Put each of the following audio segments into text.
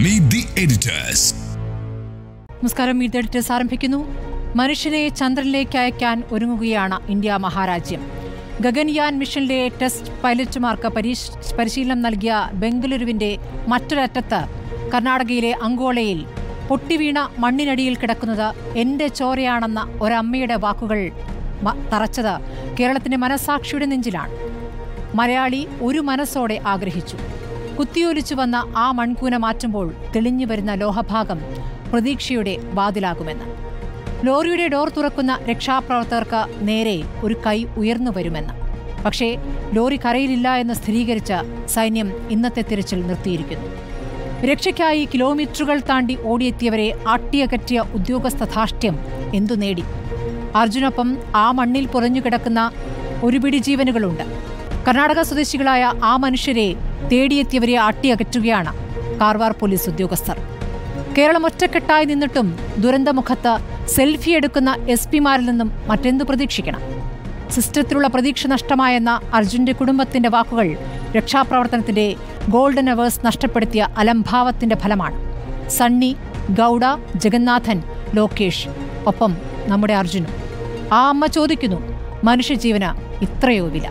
Meet the Editors. നമസ്കാരം. Meet the editors ആരംഭിക്കുന്നു. മനുഷ്യനെ ചന്ദ്രനിലേക്ക് അയക്കാൻ ഒരുങ്ങുകയാണ് ഇന്ത്യ മഹാരാജ്യം. ഗഗൻയാൻ മിഷനിലെ ടെസ്റ്റ് പൈലറ്റുമാർക്ക് പരിശീലനം നൽകിയ ബംഗളൂരുവിന്റെ മറ്റൊരറ്റത്ത് കർണാടകയിലെ അങ്കോളയിൽ പൊട്ടിവീണ മണ്ണിനടിയിൽ കിടക്കുന്നത് എന്റെ ചോരയാണെന്ന ഒരമ്മയുടെ വാക്കുകൾ തറച്ചത് കേരളത്തിന്റെ മനസാക്ഷിയുടെ നെഞ്ചിലാണ്. മലയാളി ഒരു മനസ്സോടെ ആഗ്രഹിച്ചു. കുത്തിയൊലിച്ചു വന്ന ആ മൺകൂന മാറ്റുമ്പോൾ തെളിഞ്ഞു വരുന്ന ലോഹഭാഗം പ്രതീക്ഷയുടെ വാതിലാകുമെന്ന്. ലോറിയുടെ ഡോർ തുറക്കുന്ന രക്ഷാപ്രവർത്തകർക്ക് നേരെ ഒരു കൈ ഉയർന്നു വരുമെന്ന്. പക്ഷേ ലോറി കരയിലില്ല എന്ന് സ്ഥിരീകരിച്ച സൈന്യം ഇന്നത്തെ തിരച്ചിൽ നിർത്തിയിരിക്കുന്നു. രക്ഷയ്ക്കായി കിലോമീറ്ററുകൾ താണ്ടി ഓടിയെത്തിയവരെ ആട്ടിയകറ്റിയ ഉദ്യോഗസ്ഥധാഷ്ട്യം എന്തു നേടി? അർജുനൊപ്പം ആ മണ്ണിൽ പുറഞ്ഞുകിടക്കുന്ന ഒരു പിടി ജീവനുകളുണ്ട്. കർണാടക സ്വദേശികളായ ആ മനുഷ്യരെ തേടിയെത്തിയവരെ ആട്ടിയകറ്റുകയാണ് കാർവാർ പോലീസ് ഉദ്യോഗസ്ഥർ. കേരളം ഒറ്റക്കെട്ടായി നിന്നിട്ടും ദുരന്തമുഖത്ത് സെൽഫി എടുക്കുന്ന SP-മാരിൽ നിന്നും മറ്റെന്തു പ്രതീക്ഷിക്കണം? സിസ്റ്റത്തിലുള്ള പ്രതീക്ഷ നഷ്ടമായെന്ന അർജുന്റെ കുടുംബത്തിന്റെ വാക്കുകൾ രക്ഷാപ്രവർത്തനത്തിന്റെ ഗോൾഡൻ അവേഴ്സ് നഷ്ടപ്പെടുത്തിയ അലംഭാവത്തിന്റെ ഫലമാണ്. സണ്ണി, ഗൌഡ, ജഗന്നാഥൻ, ലോകേഷ്, ഒപ്പം നമ്മുടെ അർജുനും. ആ അമ്മ ചോദിക്കുന്നു, മനുഷ്യജീവന് ഇത്രയോ വില?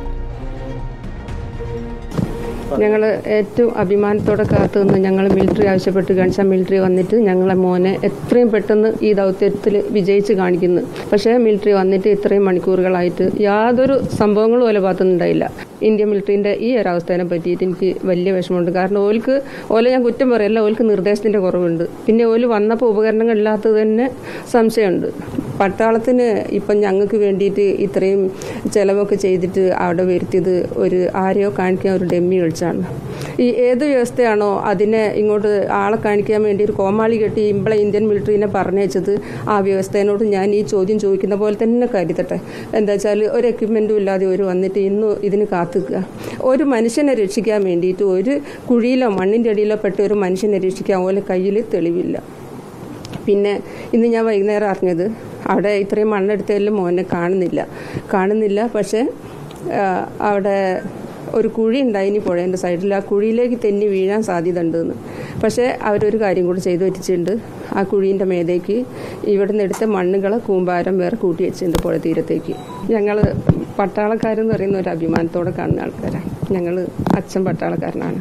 ഞങ്ങൾ ഏറ്റവും അഭിമാനത്തോടെ കാത്തുനിന്ന് ഞങ്ങൾ മിലിറ്ററി ആവശ്യപ്പെട്ട് കാണിച്ചാൽ മിലിറ്ററി വന്നിട്ട് ഞങ്ങളെ മോനെ എത്രയും പെട്ടെന്ന് ഈ ദൗത്യത്തിൽ വിജയിച്ച് കാണിക്കുന്നു. പക്ഷേ മിലിറ്ററി വന്നിട്ട് ഇത്രയും മണിക്കൂറുകളായിട്ട് യാതൊരു സംഭവങ്ങളും ഓല ഭാഗത്തുനിന്നുണ്ടായില്ല. ഇന്ത്യൻ മിലിറ്ററിൻ്റെ ഈ ഒരവസ്ഥയെ പറ്റിയിട്ട് എനിക്ക് വലിയ വിഷമമുണ്ട്. കാരണം ഓല ഞാൻ കുറ്റം പറയല്ല, ഓൽക്ക് നിർദ്ദേശത്തിൻ്റെ കുറവുണ്ട്. പിന്നെ ഓല് വന്നപ്പോൾ ഉപകരണങ്ങളില്ലാത്തത് തന്നെ സംശയമുണ്ട്. പട്ടാളത്തിന് ഇപ്പം ഞങ്ങൾക്ക് വേണ്ടിയിട്ട് ഇത്രയും ചിലവൊക്കെ ചെയ്തിട്ട് അവിടെ വരുത്തിയത് ആരെയോ കാണിക്കാൻ ഒരു ഡെമ്മി കളിച്ചാണ്. ഈ ഏത് വ്യവസ്ഥയാണോ അതിനെ ഇങ്ങോട്ട് ആളെ കാണിക്കാൻ വേണ്ടി ഒരു കോമാളി കെട്ടി ഇമ്പളെ ഇന്ത്യൻ മിലിറ്ററിനെ പറഞ്ഞയച്ചത്, ആ വ്യവസ്ഥയോട് ഞാൻ ഈ ചോദ്യം ചോദിക്കുന്ന പോലെ തന്നെ കരുതട്ടെ. എന്താ വെച്ചാൽ ഒരു എക്യുപ്മെൻറ്റും ഇല്ലാതെ ഒരു വന്നിട്ട് ഇന്ന് ഇതിന് കാത്തുക്കുക. ഒരു മനുഷ്യനെ രക്ഷിക്കാൻ വേണ്ടിയിട്ട് ഒരു കുഴിയിലോ മണ്ണിൻ്റെ അടിയിലോ പെട്ട ഒരു മനുഷ്യനെ രക്ഷിക്കാൻ പോലെ കയ്യിൽ തെളിവില്ല. പിന്നെ ഇന്ന് ഞാൻ വൈകുന്നേരം അറിഞ്ഞത് അവിടെ ഇത്രയും മണ്ണെടുത്തതിലും മോനെ കാണുന്നില്ല. പക്ഷേ അവിടെ ഒരു കുഴി ഉണ്ടായിനി പുഴേൻ്റെ സൈഡിൽ, ആ കുഴിയിലേക്ക് തെന്നി വീഴാൻ സാധ്യത ഉണ്ടെന്ന്. പക്ഷേ അവരൊരു കാര്യം കൂടി ചെയ്തു വെച്ചിട്ടുണ്ട്. ആ കുഴീൻ്റെ മേലേക്ക് ഇവിടെ നിന്ന് എടുത്ത മണ്ണുകളെ കൂമ്പാരം വേറെ കൂട്ടി വെച്ചിട്ടുണ്ട് പുഴ തീരത്തേക്ക്. ഞങ്ങൾ പട്ടാളക്കാരെന്ന് പറയുന്ന ഒരു അഭിമാനത്തോടെ കാണുന്ന ആൾക്കാരാണ്. ഞങ്ങൾ അച്ഛൻ പട്ടാളക്കാരനാണ്.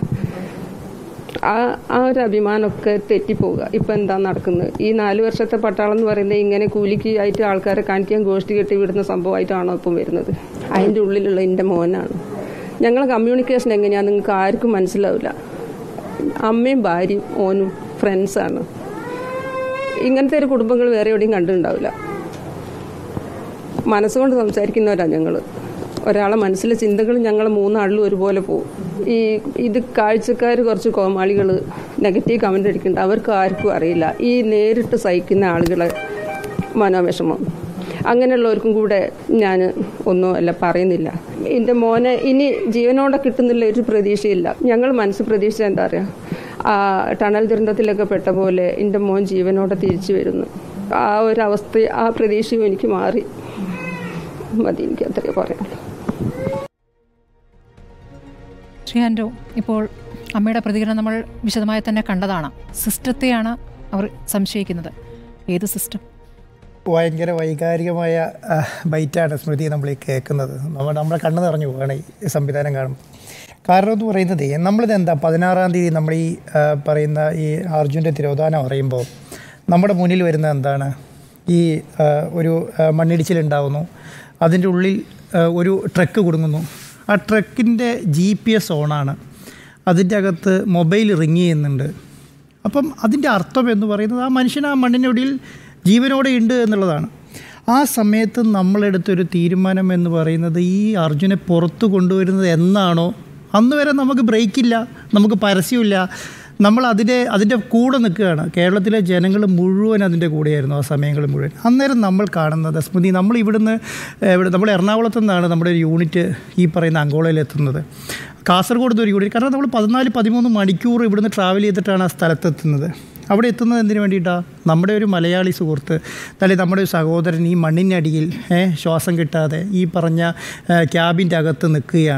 ആ ഒരു അഭിമാനമൊക്കെ തെറ്റിപ്പോവുക. ഇപ്പം എന്താ നടക്കുന്നത്? ഈ 4 വർഷത്തെ പട്ടാളം എന്ന് പറയുന്നത് ഇങ്ങനെ കൂലിക്ക് ആയിട്ട് ആൾക്കാരെ കാണിക്കാൻ ഗോഷ്ഠി കെട്ടി വിടുന്ന സംഭവമായിട്ടാണോ ഇപ്പം വരുന്നത്? അതിൻ്റെ ഉള്ളിലുള്ള എൻ്റെ മോനാണ്. ഞങ്ങളെ കമ്മ്യൂണിക്കേഷൻ എങ്ങനെയാണ് നിങ്ങൾക്ക് ആർക്കും മനസ്സിലാവില്ല. അമ്മയും ഭാര്യയും ഓനും ഫ്രണ്ട്സാണ്. ഇങ്ങനത്തെ ഒരു കുടുംബങ്ങൾ വേറെ എവിടെയും കണ്ടിട്ടുണ്ടാവില്ല. മനസ്സുകൊണ്ട് സംസാരിക്കുന്നവരാണ് ഞങ്ങൾ. ഒരാളെ മനസ്സിലെ ചിന്തകൾ ഞങ്ങൾ 3 ആളിലും ഒരുപോലെ പോകും. ഇത് കാഴ്ചക്കാർ കുറച്ച് കോമാളികൾ നെഗറ്റീവ് കമൻ്റ് അടിക്കുന്നുണ്ട്. അവർക്ക് ആർക്കും അറിയില്ല ഈ നേരിട്ട് സഹിക്കുന്ന ആളുകളെ മനോവിഷമം. അങ്ങനെയുള്ളവർക്കും കൂടെ ഞാൻ ഒന്നും അല്ല പറയുന്നില്ല. എൻ്റെ മോനെ ഇനി ജീവനോടെ കിട്ടുന്നില്ല ഒരു പ്രതീക്ഷയില്ല. ഞങ്ങൾ മനസ്സ് പ്രതീക്ഷ എന്താ പറയുക, ആ ടണൽ ദുരന്തത്തിലൊക്കെ പെട്ട പോലെ എൻ്റെ മോൻ ജീവനോടെ തിരിച്ചു വരുന്നു. ആ ഒരവസ്ഥ, ആ പ്രതീക്ഷയും എനിക്ക് മാറി മതി. എനിക്ക് അത്രയേ പറയാനുള്ളൂ. ശ്രീ ഇപ്പോൾ അമ്മയുടെ പ്രതികരണം നമ്മൾ വിശദമായി തന്നെ കണ്ടതാണ്. സിസ്റ്റത്തെയാണ് അവർ സംശയിക്കുന്നത്. ഏത് സിസ്റ്റം? ഭയങ്കര വൈകാരികമായ ബൈറ്റാണ് സ്മൃതി നമ്മൾ ഈ കേൾക്കുന്നത്. നമ്മളെ കണ്ണ് നിറഞ്ഞു പോവുകയാണ് ഈ സംവിധാനം കാണുമ്പോൾ. കാരണം എന്ന് പറയുന്നത് നമ്മളിതെന്താ 16-ാം തീയതി നമ്മൾ ഈ പറയുന്ന ഈ അർജുൻ്റെ തിരോധാനം അറിയുമ്പോൾ നമ്മുടെ മുന്നിൽ വരുന്ന എന്താണ്? ഈ ഒരു മണ്ണിടിച്ചിലുണ്ടാകുന്നു, അതിൻ്റെ ഉള്ളിൽ ഒരു ട്രക്ക് കുടുങ്ങുന്നു. ആ ട്രക്കിൻ്റെ GPS ഓണാണ്, അതിൻ്റെ അകത്ത് മൊബൈൽ റിങ് ചെയ്യുന്നുണ്ട്. അപ്പം അതിൻ്റെ അർത്ഥം എന്ന് പറയുന്നത് ആ മനുഷ്യൻ ആ മണ്ണിനൊടിയിൽ ജീവനോടെ ഉണ്ട് എന്നുള്ളതാണ്. ആ സമയത്ത് നമ്മളെടുത്തൊരു തീരുമാനം എന്ന് പറയുന്നത് ഈ അർജുനെ പുറത്ത് കൊണ്ടുവരുന്നത് എന്നാണോ അന്ന് വരെ നമുക്ക് ബ്രേക്കില്ല, നമുക്ക് പരസ്യമില്ല. നമ്മൾ അതിൻ്റെ കൂടെ നിൽക്കുകയാണ്. കേരളത്തിലെ ജനങ്ങൾ മുഴുവൻ അതിൻ്റെ കൂടെയായിരുന്നു ആ സമയങ്ങൾ മുഴുവൻ. അന്നേരം നമ്മൾ കാണുന്നത് സ്മൃതി, നമ്മൾ നമ്മൾ എറണാകുളത്തു നിന്നാണ് നമ്മുടെ ഒരു യൂണിറ്റ് ഈ പറയുന്ന അങ്കോളയിലെത്തുന്നത്. കാസർഗോഡ് ഒരു യൂണിറ്റ്. കാരണം നമ്മൾ 14-13 മണിക്കൂർ ഇവിടുന്ന് ട്രാവൽ ചെയ്തിട്ടാണ് ആ സ്ഥലത്തെത്തുന്നത്. അവിടെ എത്തുന്നത് എന്തിനു വേണ്ടിയിട്ടാണ്? നമ്മുടെ ഒരു മലയാളി സുഹൃത്ത്, അല്ലെങ്കിൽ നമ്മുടെ ഒരു സഹോദരൻ ഈ മണ്ണിനടിയിൽ ശ്വാസം കിട്ടാതെ ഈ പറഞ്ഞ ക്യാബിൻ്റെ അകത്ത് നിൽക്കുകയാണ്.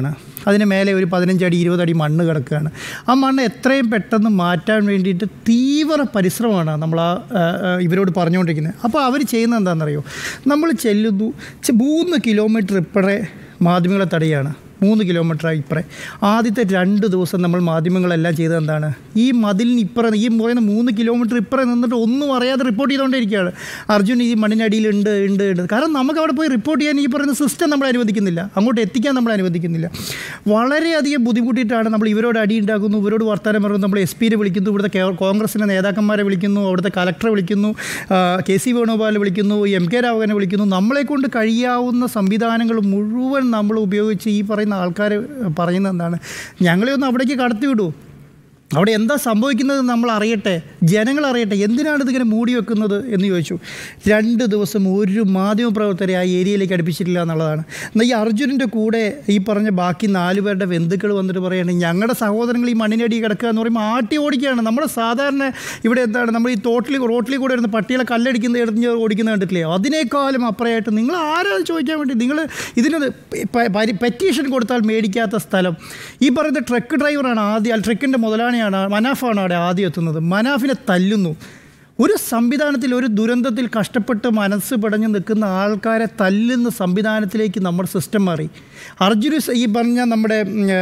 അതിന് മേലെ ഒരു 15 അടി 20 അടി മണ്ണ് കിടക്കുകയാണ്. ആ മണ്ണ് എത്രയും പെട്ടെന്ന് മാറ്റാൻ വേണ്ടിയിട്ട് തീവ്ര പരിശ്രമമാണ് നമ്മൾ ഇവരോട് പറഞ്ഞുകൊണ്ടിരിക്കുന്നത്. അപ്പോൾ അവർ ചെയ്യുന്നത് എന്താണെന്നറിയോ, നമ്മൾ ചെല്ലുന്നു 3 കിലോമീറ്റർ ഇപ്പറേ മാധ്യമങ്ങളെ തടയാണ്, 3 കിലോമീറ്റർ ഇപ്പറേ. ആദ്യത്തെ 2 ദിവസം നമ്മൾ മാധ്യമങ്ങളെല്ലാം ചെയ്തത് എന്താണ്, ഈ മതിലിന് ഇപ്പറേ ഈ പറയുന്ന 3 കിലോമീറ്റർ ഇപ്പറേ നിന്നിട്ട് ഒന്നും അറിയാതെ റിപ്പോർട്ട് ചെയ്തുകൊണ്ടിരിക്കുകയാണ്. അർജുൻ ഈ മണ്ണിനടിയിൽ ഉണ്ട്. കാരണം നമുക്ക് അവിടെ പോയി റിപ്പോർട്ട് ചെയ്യാൻ ഈ പറയുന്ന സിസ്റ്റം നമ്മളെ അനുവദിക്കുന്നില്ല, അങ്ങോട്ട് എത്തിക്കാൻ നമ്മളെ അനുവദിക്കുന്നില്ല. വളരെയധികം ബുദ്ധിമുട്ടിയിട്ടാണ് നമ്മൾ ഇവരോട് അടി ഉണ്ടാക്കുന്നു, ഇവരോട് വർത്തമാനം പറയുന്നു. നമ്മൾ SP വിളിക്കുന്നു, ഇവിടുത്തെ കോൺഗ്രസിൻ്റെ നേതാക്കന്മാരെ വിളിക്കുന്നു, അവിടുത്തെ കലക്ടറെ വിളിക്കുന്നു, KC വേണുഗോപാലിനെ വിളിക്കുന്നു, MK രാഘവനെ വിളിക്കുന്നു. നമ്മളെക്കൊണ്ട് കഴിയാവുന്ന സംവിധാനങ്ങൾ മുഴുവൻ നമ്മൾ ഉപയോഗിച്ച് ഈ പറയുന്ന ആൾക്കാർ പറയുന്നത് എന്താണ്, ഞങ്ങളെ ഒന്ന് അവിടേക്ക് കടത്തി വിടൂ, അവിടെ എന്താ സംഭവിക്കുന്നത് നമ്മൾ അറിയട്ടെ, ജനങ്ങൾ അറിയട്ടെ, എന്തിനാണ് ഇതിങ്ങനെ മൂടി വെക്കുന്നത് എന്ന് ചോദിച്ചു. 2 ദിവസം ഒരു മാധ്യമപ്രവർത്തകരെ ആ ഏരിയയിലേക്ക് അടുപ്പിച്ചിട്ടില്ല എന്നുള്ളതാണ്. എന്നാൽ ഈ അർജുനൻ്റെ കൂടെ ഈ പറഞ്ഞ ബാക്കി 4 പേരുടെ ബന്ധുക്കൾ വന്നിട്ട് പറയുകയാണ്, ഞങ്ങളുടെ സഹോദരങ്ങൾ ഈ മണ്ണിനടി കിടക്കുക എന്ന് പറയുമ്പോൾ ആട്ടി ഓടിക്കുകയാണ്. നമ്മൾ സാധാരണ ഇവിടെ എന്താണ്, നമ്മൾ ഈ റോട്ടിൽ കൂടെ ഇരുന്ന് പട്ടികളെ കല്ലടിക്കുന്ന എറിഞ്ഞ് ഓടിക്കുന്നത് കണ്ടിട്ടില്ലേ, അതിനേക്കാളും അപ്പുറമായിട്ട് നിങ്ങൾ ആരാ ചോദിക്കാൻ വേണ്ടി നിങ്ങൾ ഇതിനത് പെറ്റീഷൻ കൊടുത്താൽ മേടിക്കാത്ത സ്ഥലം. ഈ പറയുന്ന ട്രക്ക് ഡ്രൈവറാണ് ആദ്യം, ട്രക്കിൻ്റെ മുതലാളിയാണ്, മനാഫാണ് അവിടെ ആദ്യം എത്തുന്നത്. മനാഫിനെ തല്ലുന്നു. ഒരു സംവിധാനത്തിൽ, ഒരു ദുരന്തത്തിൽ കഷ്ടപ്പെട്ട് മനസ്സ് പിടഞ്ഞ് നിൽക്കുന്ന ആൾക്കാരെ തല്ലുന്ന സംവിധാനത്തിലേക്ക് നമ്മുടെ സിസ്റ്റം മാറി. അർജുൻ ഈ പറഞ്ഞ നമ്മുടെ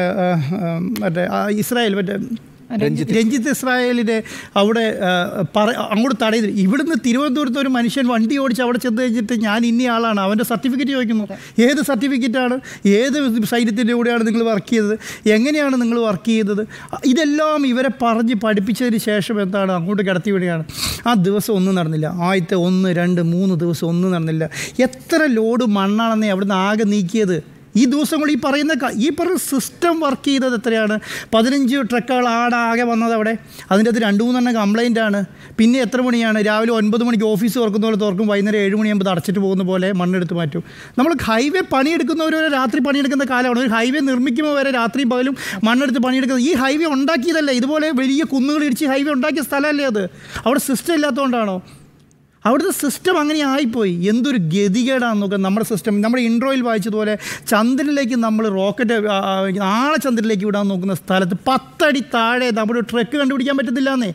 മറ്റേ ഇസ്രായേൽ രഞ്ജിത്ത് ഇസ്രായേലിനെ അവിടെ അങ്ങോട്ട് തടയുന്നു. ഇവിടുന്ന് തിരുവനന്തപുരത്ത് ഒരു മനുഷ്യൻ വണ്ടി ഓടിച്ച് അവിടെ ചെന്ന് കഴിഞ്ഞിട്ട് ഞാൻ ഇന്ന ആളാണ്, അവൻ്റെ സർട്ടിഫിക്കറ്റ് ചോദിക്കുന്നു. ഏത് സർട്ടിഫിക്കറ്റാണ്, ഏത് സൈന്യത്തിൻ്റെ കൂടെയാണ് നിങ്ങൾ വർക്ക് ചെയ്തത്, എങ്ങനെയാണ് നിങ്ങൾ വർക്ക് ചെയ്തത്, ഇതെല്ലാം ഇവരെ പറഞ്ഞ് പഠിപ്പിച്ചതിന് ശേഷം എന്താണ് അങ്ങോട്ട് കിടത്തി വിടുകയാണ്. ആ ദിവസം ഒന്നും നടന്നില്ല. ആദ്യത്തെ 1, 2, 3 ദിവസം ഒന്നും നടന്നില്ല. എത്ര ലോഡ് മണ്ണാണെന്നേ അവിടുന്ന് ആകെ നീക്കിയത്. ഈ ദിവസങ്ങൾ ഈ പറയുന്ന സിസ്റ്റം വർക്ക് ചെയ്തത് എത്രയാണ്? 15 ട്രക്കുകൾ ആകെ വന്നത് അവിടെ. അതിൻ്റെ അത് 2-3 കംപ്ലൈൻ്റാണ്. പിന്നെ എത്ര മണിയാണ്? രാവിലെ 9 മണിക്ക് ഓഫീസ് തുറക്കുന്ന പോലെ തുറക്കും, വൈകുന്നേരം 7 മണിയാകുമ്പോൾ അടച്ചിട്ട് പോകുന്ന പോലെ മണ്ണെടുത്ത് മാറ്റും. നമ്മൾ ഹൈവേ പണിയെടുക്കുന്നവർ വരെ രാത്രി പണിയെടുക്കുന്ന കാലമാണ്. ഒരു ഹൈവേ നിർമ്മിക്കുമ്പോൾ വരെ രാത്രി പകലും മണ്ണെടുത്ത് പണിയെടുക്കുന്നത്. ഈ ഹൈവേ ഉണ്ടാക്കിയതല്ല, ഇതുപോലെ വലിയ കുന്നുകൾ ഇടിച്ച് ഹൈവേ ഉണ്ടാക്കിയ സ്ഥലമല്ലേ അത്? അവിടെ സിസ്റ്റം ഇല്ലാത്തതുകൊണ്ടാണോ? അവിടുത്തെ സിസ്റ്റം അങ്ങനെ ആയിപ്പോയി. എന്തൊരു ഗതികേടാണെന്ന് നോക്കുക നമ്മുടെ സിസ്റ്റം. നമ്മുടെ ഇൻട്രോയിൽ വായിച്ചതുപോലെ ചന്ദ്രനിലേക്ക് നമ്മൾ റോക്കറ്റ് ആളെ ചന്ദ്രനിലേക്ക് വിടാൻ നോക്കുന്ന സ്ഥലത്ത് 10 അടി താഴെ നമ്മുടെ ട്രക്ക് കണ്ടുപിടിക്കാൻ പറ്റത്തില്ലെന്നേ.